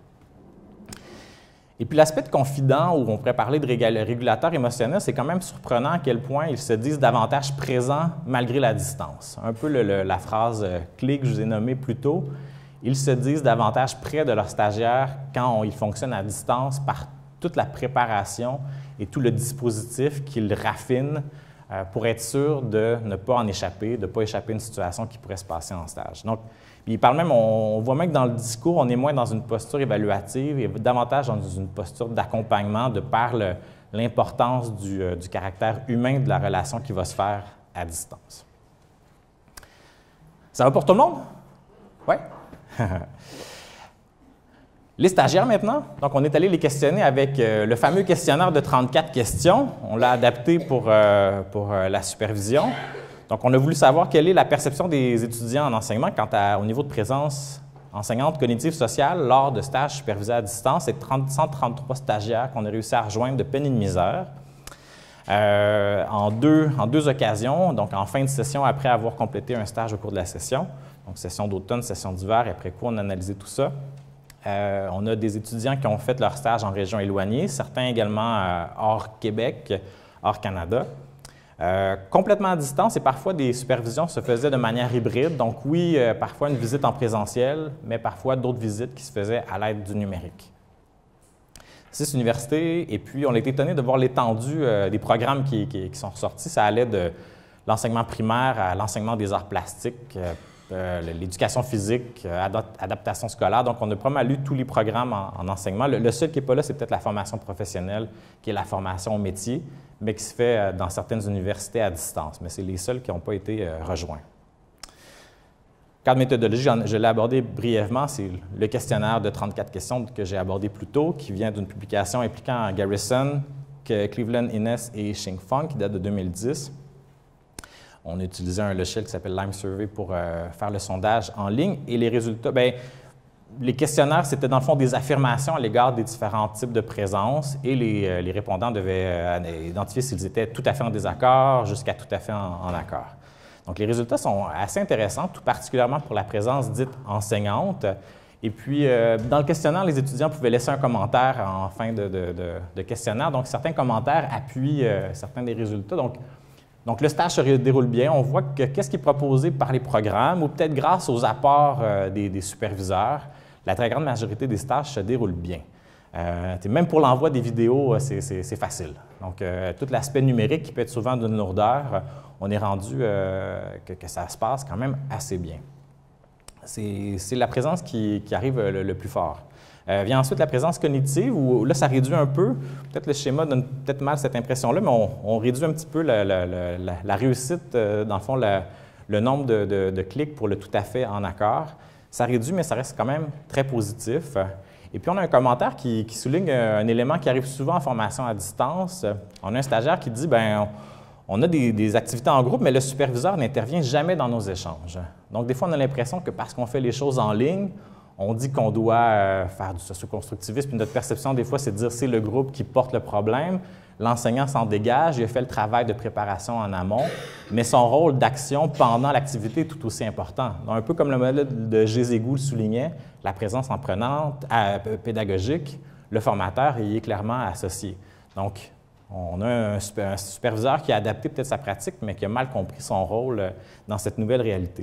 Speaker 1: Et puis l'aspect de confident, où on pourrait parler de régulateur émotionnel, c'est quand même surprenant à quel point ils se disent davantage présents malgré la distance. Un peu le, le, la phrase clé que je vous ai nommée plus tôt, ils se disent davantage près de leurs stagiaires quand on, ils fonctionnent à distance par toute la préparation et tout le dispositif qu'ils raffinent euh, pour être sûr de ne pas en échapper, de ne pas échapper à une situation qui pourrait se passer en stage. Donc, il parle même, on voit même que dans le discours, on est moins dans une posture évaluative et davantage dans une posture d'accompagnement de par l'importance du, euh, du caractère humain de la relation qui va se faire à distance. Ça va pour tout le monde? Oui? Les stagiaires maintenant, donc on est allé les questionner avec euh, le fameux questionnaire de trente-quatre questions. On l'a adapté pour, euh, pour euh, la supervision. Donc, on a voulu savoir quelle est la perception des étudiants en enseignement quant à, au niveau de présence enseignante cognitive sociale lors de stages supervisés à distance. C'est cent trente-trois stagiaires qu'on a réussi à rejoindre de peine et de misère euh, en, deux, en deux occasions, donc en fin de session après avoir complété un stage au cours de la session. Donc, session d'automne, session d'hiver, et après quoi on a analysé tout ça. Euh, on a des étudiants qui ont fait leur stage en région éloignée, certains également euh, hors Québec, hors Canada. Euh, complètement à distance et parfois des supervisions se faisaient de manière hybride. Donc oui, euh, parfois une visite en présentiel, mais parfois d'autres visites qui se faisaient à l'aide du numérique. Six universités, et puis on a été étonné de voir l'étendue euh, des programmes qui, qui, qui sont ressortis. Ça allait de l'enseignement primaire à l'enseignement des arts plastiques, euh, euh, l'éducation physique, euh, adaptation scolaire. Donc, on a pas mal lu tous les programmes en, en enseignement. Le, le seul qui n'est pas là, c'est peut-être la formation professionnelle, qui est la formation au métier, mais qui se fait euh, dans certaines universités à distance. Mais c'est les seuls qui n'ont pas été euh, rejoints. Cadre méthodologie, je l'ai abordé brièvement, c'est le questionnaire de trente-quatre questions que j'ai abordé plus tôt, qui vient d'une publication impliquant Garrison, Cleveland, Innes et Shing Fong, qui date de deux mille dix. On a utilisé un logiciel qui s'appelle Lime Survey pour euh, faire le sondage en ligne. Et les résultats, bien, les questionnaires, c'était dans le fond des affirmations à l'égard des différents types de présence et les, euh, les répondants devaient euh, identifier s'ils étaient tout à fait en désaccord jusqu'à tout à fait en, en accord. Donc, les résultats sont assez intéressants, tout particulièrement pour la présence dite enseignante. Et puis, euh, dans le questionnaire, les étudiants pouvaient laisser un commentaire en fin de, de, de, de questionnaire. Donc, certains commentaires appuient euh, certains des résultats. Donc, donc, le stage se déroule bien. On voit que qu'est-ce qui est proposé par les programmes ou peut-être grâce aux apports euh, des, des superviseurs, la très grande majorité des stages se déroulent bien. Euh, même pour l'envoi des vidéos, c'est facile. Donc, euh, tout l'aspect numérique qui peut être souvent d'une lourdeur, on est rendu euh, que, que ça se passe quand même assez bien. C'est la présence qui, qui arrive le, le plus fort. Euh, vient ensuite la présence cognitive, où là, ça réduit un peu. Peut-être le schéma donne peut-être mal cette impression-là, mais on, on réduit un petit peu la, la, la, la réussite, euh, dans le fond, la, le nombre de, de, de clics pour le tout à fait en accord. Ça réduit, mais ça reste quand même très positif. Et puis, on a un commentaire qui, qui souligne un élément qui arrive souvent en formation à distance. On a un stagiaire qui dit, bien, on a des, des activités en groupe, mais le superviseur n'intervient jamais dans nos échanges. Donc, des fois, on a l'impression que parce qu'on fait les choses en ligne, on dit qu'on doit euh, faire du socio-constructivisme, puis notre perception, des fois, c'est de dire c'est le groupe qui porte le problème. L'enseignant s'en dégage, il a fait le travail de préparation en amont, mais son rôle d'action pendant l'activité est tout aussi important. Donc, un peu comme le modèle de Gézégou le soulignait, la présence en prenante, euh, pédagogique, le formateur y est clairement associé. Donc, on a un, super, un superviseur qui a adapté peut-être sa pratique, mais qui a mal compris son rôle dans cette nouvelle réalité.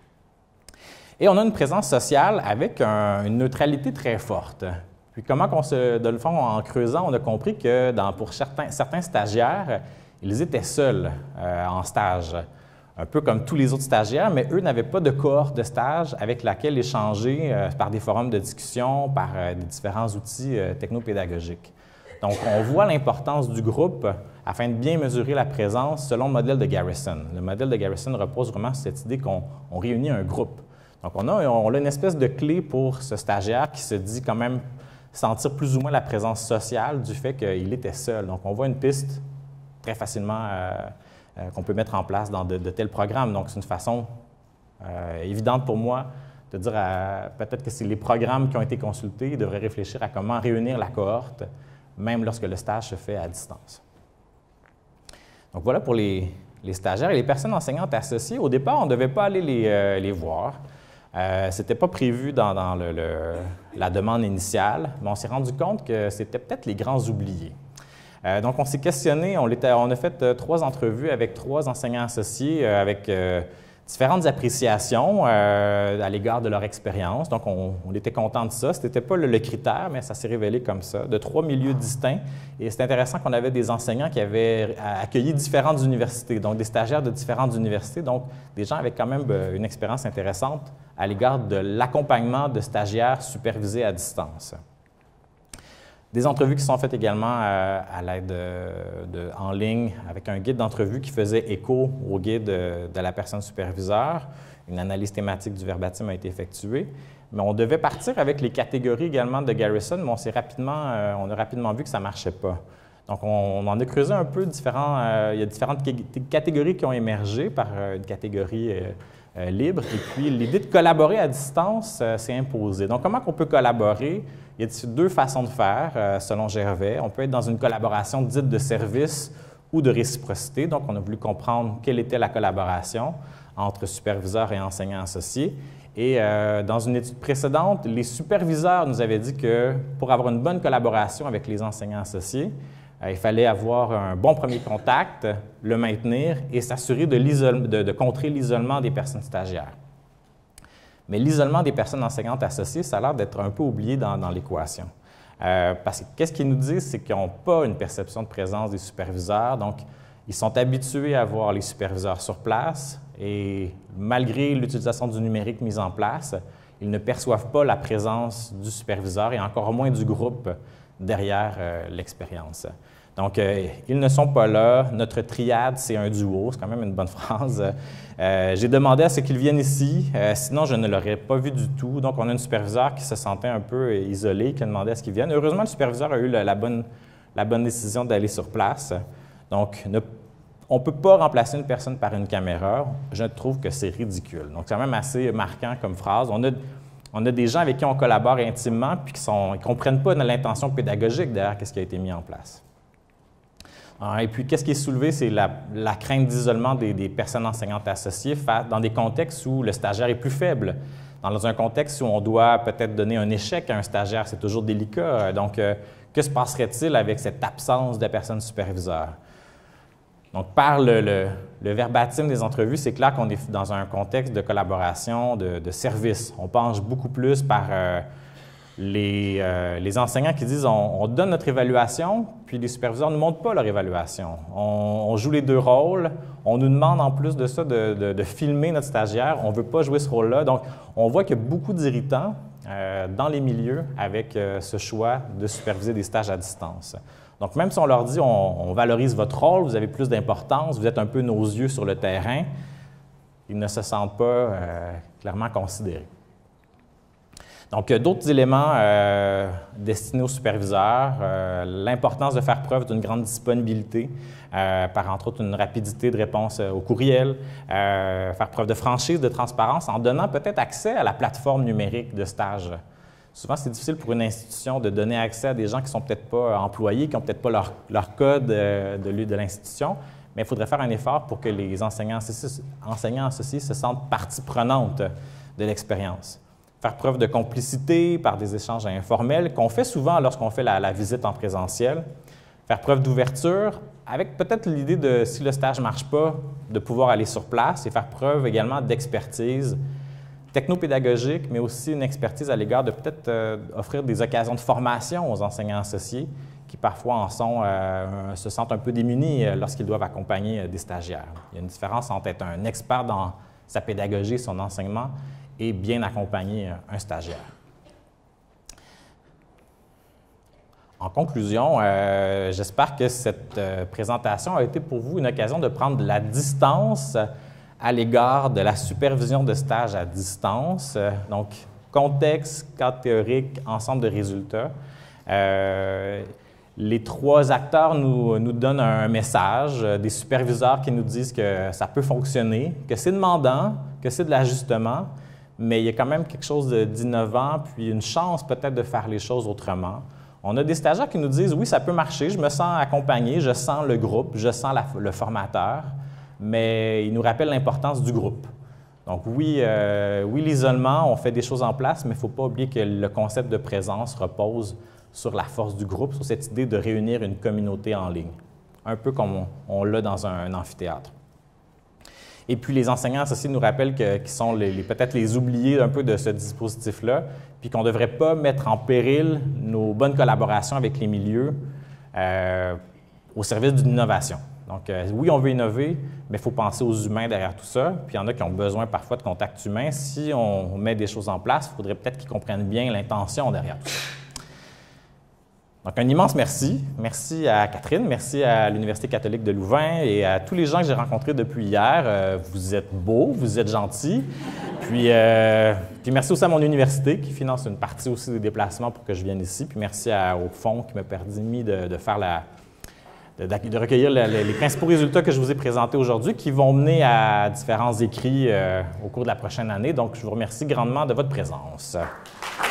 Speaker 1: Et on a une présence sociale avec un, une neutralité très forte. Puis comment qu'on se, de le fond, en creusant, on a compris que dans, pour certains, certains stagiaires, ils étaient seuls euh, en stage, un peu comme tous les autres stagiaires, mais eux n'avaient pas de cohorte de stage avec laquelle échanger euh, par des forums de discussion, par euh, des différents outils euh, technopédagogiques. Donc, on voit l'importance du groupe afin de bien mesurer la présence selon le modèle de Garrison. Le modèle de Garrison repose vraiment sur cette idée qu'on réunit un groupe. Donc, on a, on a une espèce de clé pour ce stagiaire qui se dit quand même sentir plus ou moins la présence sociale du fait qu'il était seul. Donc, on voit une piste très facilement euh, euh, qu'on peut mettre en place dans de, de tels programmes. Donc, c'est une façon euh, évidente pour moi de dire peut-être que c'est les programmes qui ont été consultés, ils devraient réfléchir à comment réunir la cohorte, même lorsque le stage se fait à distance. Donc, voilà pour les, les stagiaires et les personnes enseignantes associées. Au départ, on ne devait pas aller les, euh, les voir. Euh, Ce n'était pas prévu dans, dans le, le, la demande initiale, mais on s'est rendu compte que c'était peut-être les grands oubliés. Euh, donc, on s'est questionné, on, on a fait euh, trois entrevues avec trois enseignants associés euh, avec euh, différentes appréciations euh, à l'égard de leur expérience. Donc, on, on était content de ça. Ce n'était pas le, le critère, mais ça s'est révélé comme ça, de trois milieux distincts. Et c'est intéressant qu'on avait des enseignants qui avaient accueilli différentes universités, donc des stagiaires de différentes universités, donc des gens avec quand même une expérience intéressante à l'égard de l'accompagnement de stagiaires supervisés à distance. Des entrevues qui sont faites également euh, à l'aide de, de, en ligne avec un guide d'entrevue qui faisait écho au guide de, de la personne superviseure. Une analyse thématique du verbatim a été effectuée. Mais on devait partir avec les catégories également de Garrison, mais on, s'est rapidement, euh, on a rapidement vu que ça ne marchait pas. Donc, on, on en a creusé un peu différents. Euh, il y a différentes catégories qui ont émergé par euh, une catégorie euh, euh, libre. Et puis, l'idée de collaborer à distance euh, s'est imposée. Donc, comment on peut collaborer? Il y a deux façons de faire, euh, selon Gervais. On peut être dans une collaboration dite de service ou de réciprocité. Donc, on a voulu comprendre quelle était la collaboration entre superviseurs et enseignants associés. Et euh, dans une étude précédente, les superviseurs nous avaient dit que pour avoir une bonne collaboration avec les enseignants associés, euh, il fallait avoir un bon premier contact, le maintenir et s'assurer de, de, de contrer l'isolement des personnes stagiaires. Mais l'isolement des personnes enseignantes associées, ça a l'air d'être un peu oublié dans, dans l'équation. Euh, parce que qu'est-ce qu'ils nous disent, c'est qu'ils n'ont pas une perception de présence des superviseurs. Donc, ils sont habitués à voir les superviseurs sur place, Et malgré l'utilisation du numérique mise en place, ils ne perçoivent pas la présence du superviseur et encore moins du groupe derrière euh, l'expérience. Donc, euh, ils ne sont pas là. Notre triade, c'est un duo. C'est quand même une bonne phrase. Euh, J'ai demandé à ce qu'ils viennent ici, euh, sinon je ne l'aurais pas vu du tout. Donc, on a un superviseur qui se sentait un peu isolé, qui a demandé à ce qu'il vienne. Heureusement, le superviseur a eu la, la, bonne, la bonne décision d'aller sur place. Donc, ne, on ne peut pas remplacer une personne par une caméra. Je trouve que c'est ridicule. Donc, c'est quand même assez marquant comme phrase. On a, on a des gens avec qui on collabore intimement puis qui ne comprennent pas l'intention pédagogique derrière ce qui a été mis en place. Et puis, qu'est-ce qui est soulevé, c'est la, la crainte d'isolement des, des personnes enseignantes associées dans des contextes où le stagiaire est plus faible. Dans un contexte où on doit peut-être donner un échec à un stagiaire, c'est toujours délicat. Donc, euh, que se passerait-il avec cette absence de personne superviseur? Donc, par le, le, le verbatim des entrevues, c'est clair qu'on est dans un contexte de collaboration, de, de service. On penche beaucoup plus par euh, les, euh, les enseignants qui disent on, on donne notre évaluation, puis les superviseurs ne montrent pas leur évaluation. On, on joue les deux rôles. On nous demande en plus de ça de, de, de filmer notre stagiaire. On ne veut pas jouer ce rôle-là. Donc, on voit qu'il y a beaucoup d'irritants euh, dans les milieux avec euh, ce choix de superviser des stages à distance. Donc, même si on leur dit on, on valorise votre rôle, vous avez plus d'importance, vous êtes un peu nos yeux sur le terrain, ils ne se sentent pas euh, clairement considérés. Donc, d'autres éléments euh, destinés aux superviseurs, euh, l'importance de faire preuve d'une grande disponibilité, euh, par entre autres une rapidité de réponse au courriel, euh, faire preuve de franchise, de transparence, en donnant peut-être accès à la plateforme numérique de stage. Souvent, c'est difficile pour une institution de donner accès à des gens qui ne sont peut-être pas employés, qui n'ont peut-être pas leur, leur code de, de, de l'institution, mais il faudrait faire un effort pour que les enseignants associés, enseignants associés se sentent partie prenante de l'expérience. Faire preuve de complicité par des échanges informels qu'on fait souvent lorsqu'on fait la, la visite en présentiel. Faire preuve d'ouverture avec peut-être l'idée de, si le stage ne marche pas, de pouvoir aller sur place et faire preuve également d'expertise technopédagogique, mais aussi une expertise à l'égard de peut-être euh, offrir des occasions de formation aux enseignants associés qui parfois en sont, euh, se sentent un peu démunis euh, lorsqu'ils doivent accompagner euh, des stagiaires. Il y a une différence entre être un expert dans sa pédagogie, son enseignement, et bien accompagner un stagiaire. En conclusion, euh, j'espère que cette euh, présentation a été pour vous une occasion de prendre de la distance à l'égard de la supervision de stage à distance. Euh, donc, contexte, cadre théorique, ensemble de résultats. Euh, les trois acteurs nous, nous donnent un message, euh, des superviseurs qui nous disent que ça peut fonctionner, que c'est demandant, que c'est de l'ajustement, mais il y a quand même quelque chose d'innovant, puis une chance peut-être de faire les choses autrement. On a des stagiaires qui nous disent « oui, ça peut marcher, je me sens accompagné, je sens le groupe, je sens la, le formateur », mais ils nous rappellent l'importance du groupe. Donc oui, euh, oui l'isolement, on fait des choses en place, mais il ne faut pas oublier que le concept de présence repose sur la force du groupe, sur cette idée de réunir une communauté en ligne, un peu comme on, on l'a dans un, un amphithéâtre. Et puis, les enseignants associés nous rappellent que, qu'ils sont les, les, peut-être les oubliés un peu de ce dispositif-là, puis qu'on ne devrait pas mettre en péril nos bonnes collaborations avec les milieux euh, au service d'une innovation. Donc, euh, oui, on veut innover, mais il faut penser aux humains derrière tout ça. Puis, il y en a qui ont besoin parfois de contact humain. Si on met des choses en place, il faudrait peut-être qu'ils comprennent bien l'intention derrière tout ça. Donc, un immense merci. Merci à Catherine, merci à l'Université catholique de Louvain et à tous les gens que j'ai rencontrés depuis hier. Euh, vous êtes beaux, vous êtes gentils. Puis, euh, puis merci aussi à mon université qui finance une partie aussi des déplacements pour que je vienne ici. Puis merci à, au fonds qui m'a permis de, de faire la, de, de recueillir la, les principaux résultats que je vous ai présentés aujourd'hui qui vont mener à différents écrits euh, au cours de la prochaine année. Donc, je vous remercie grandement de votre présence.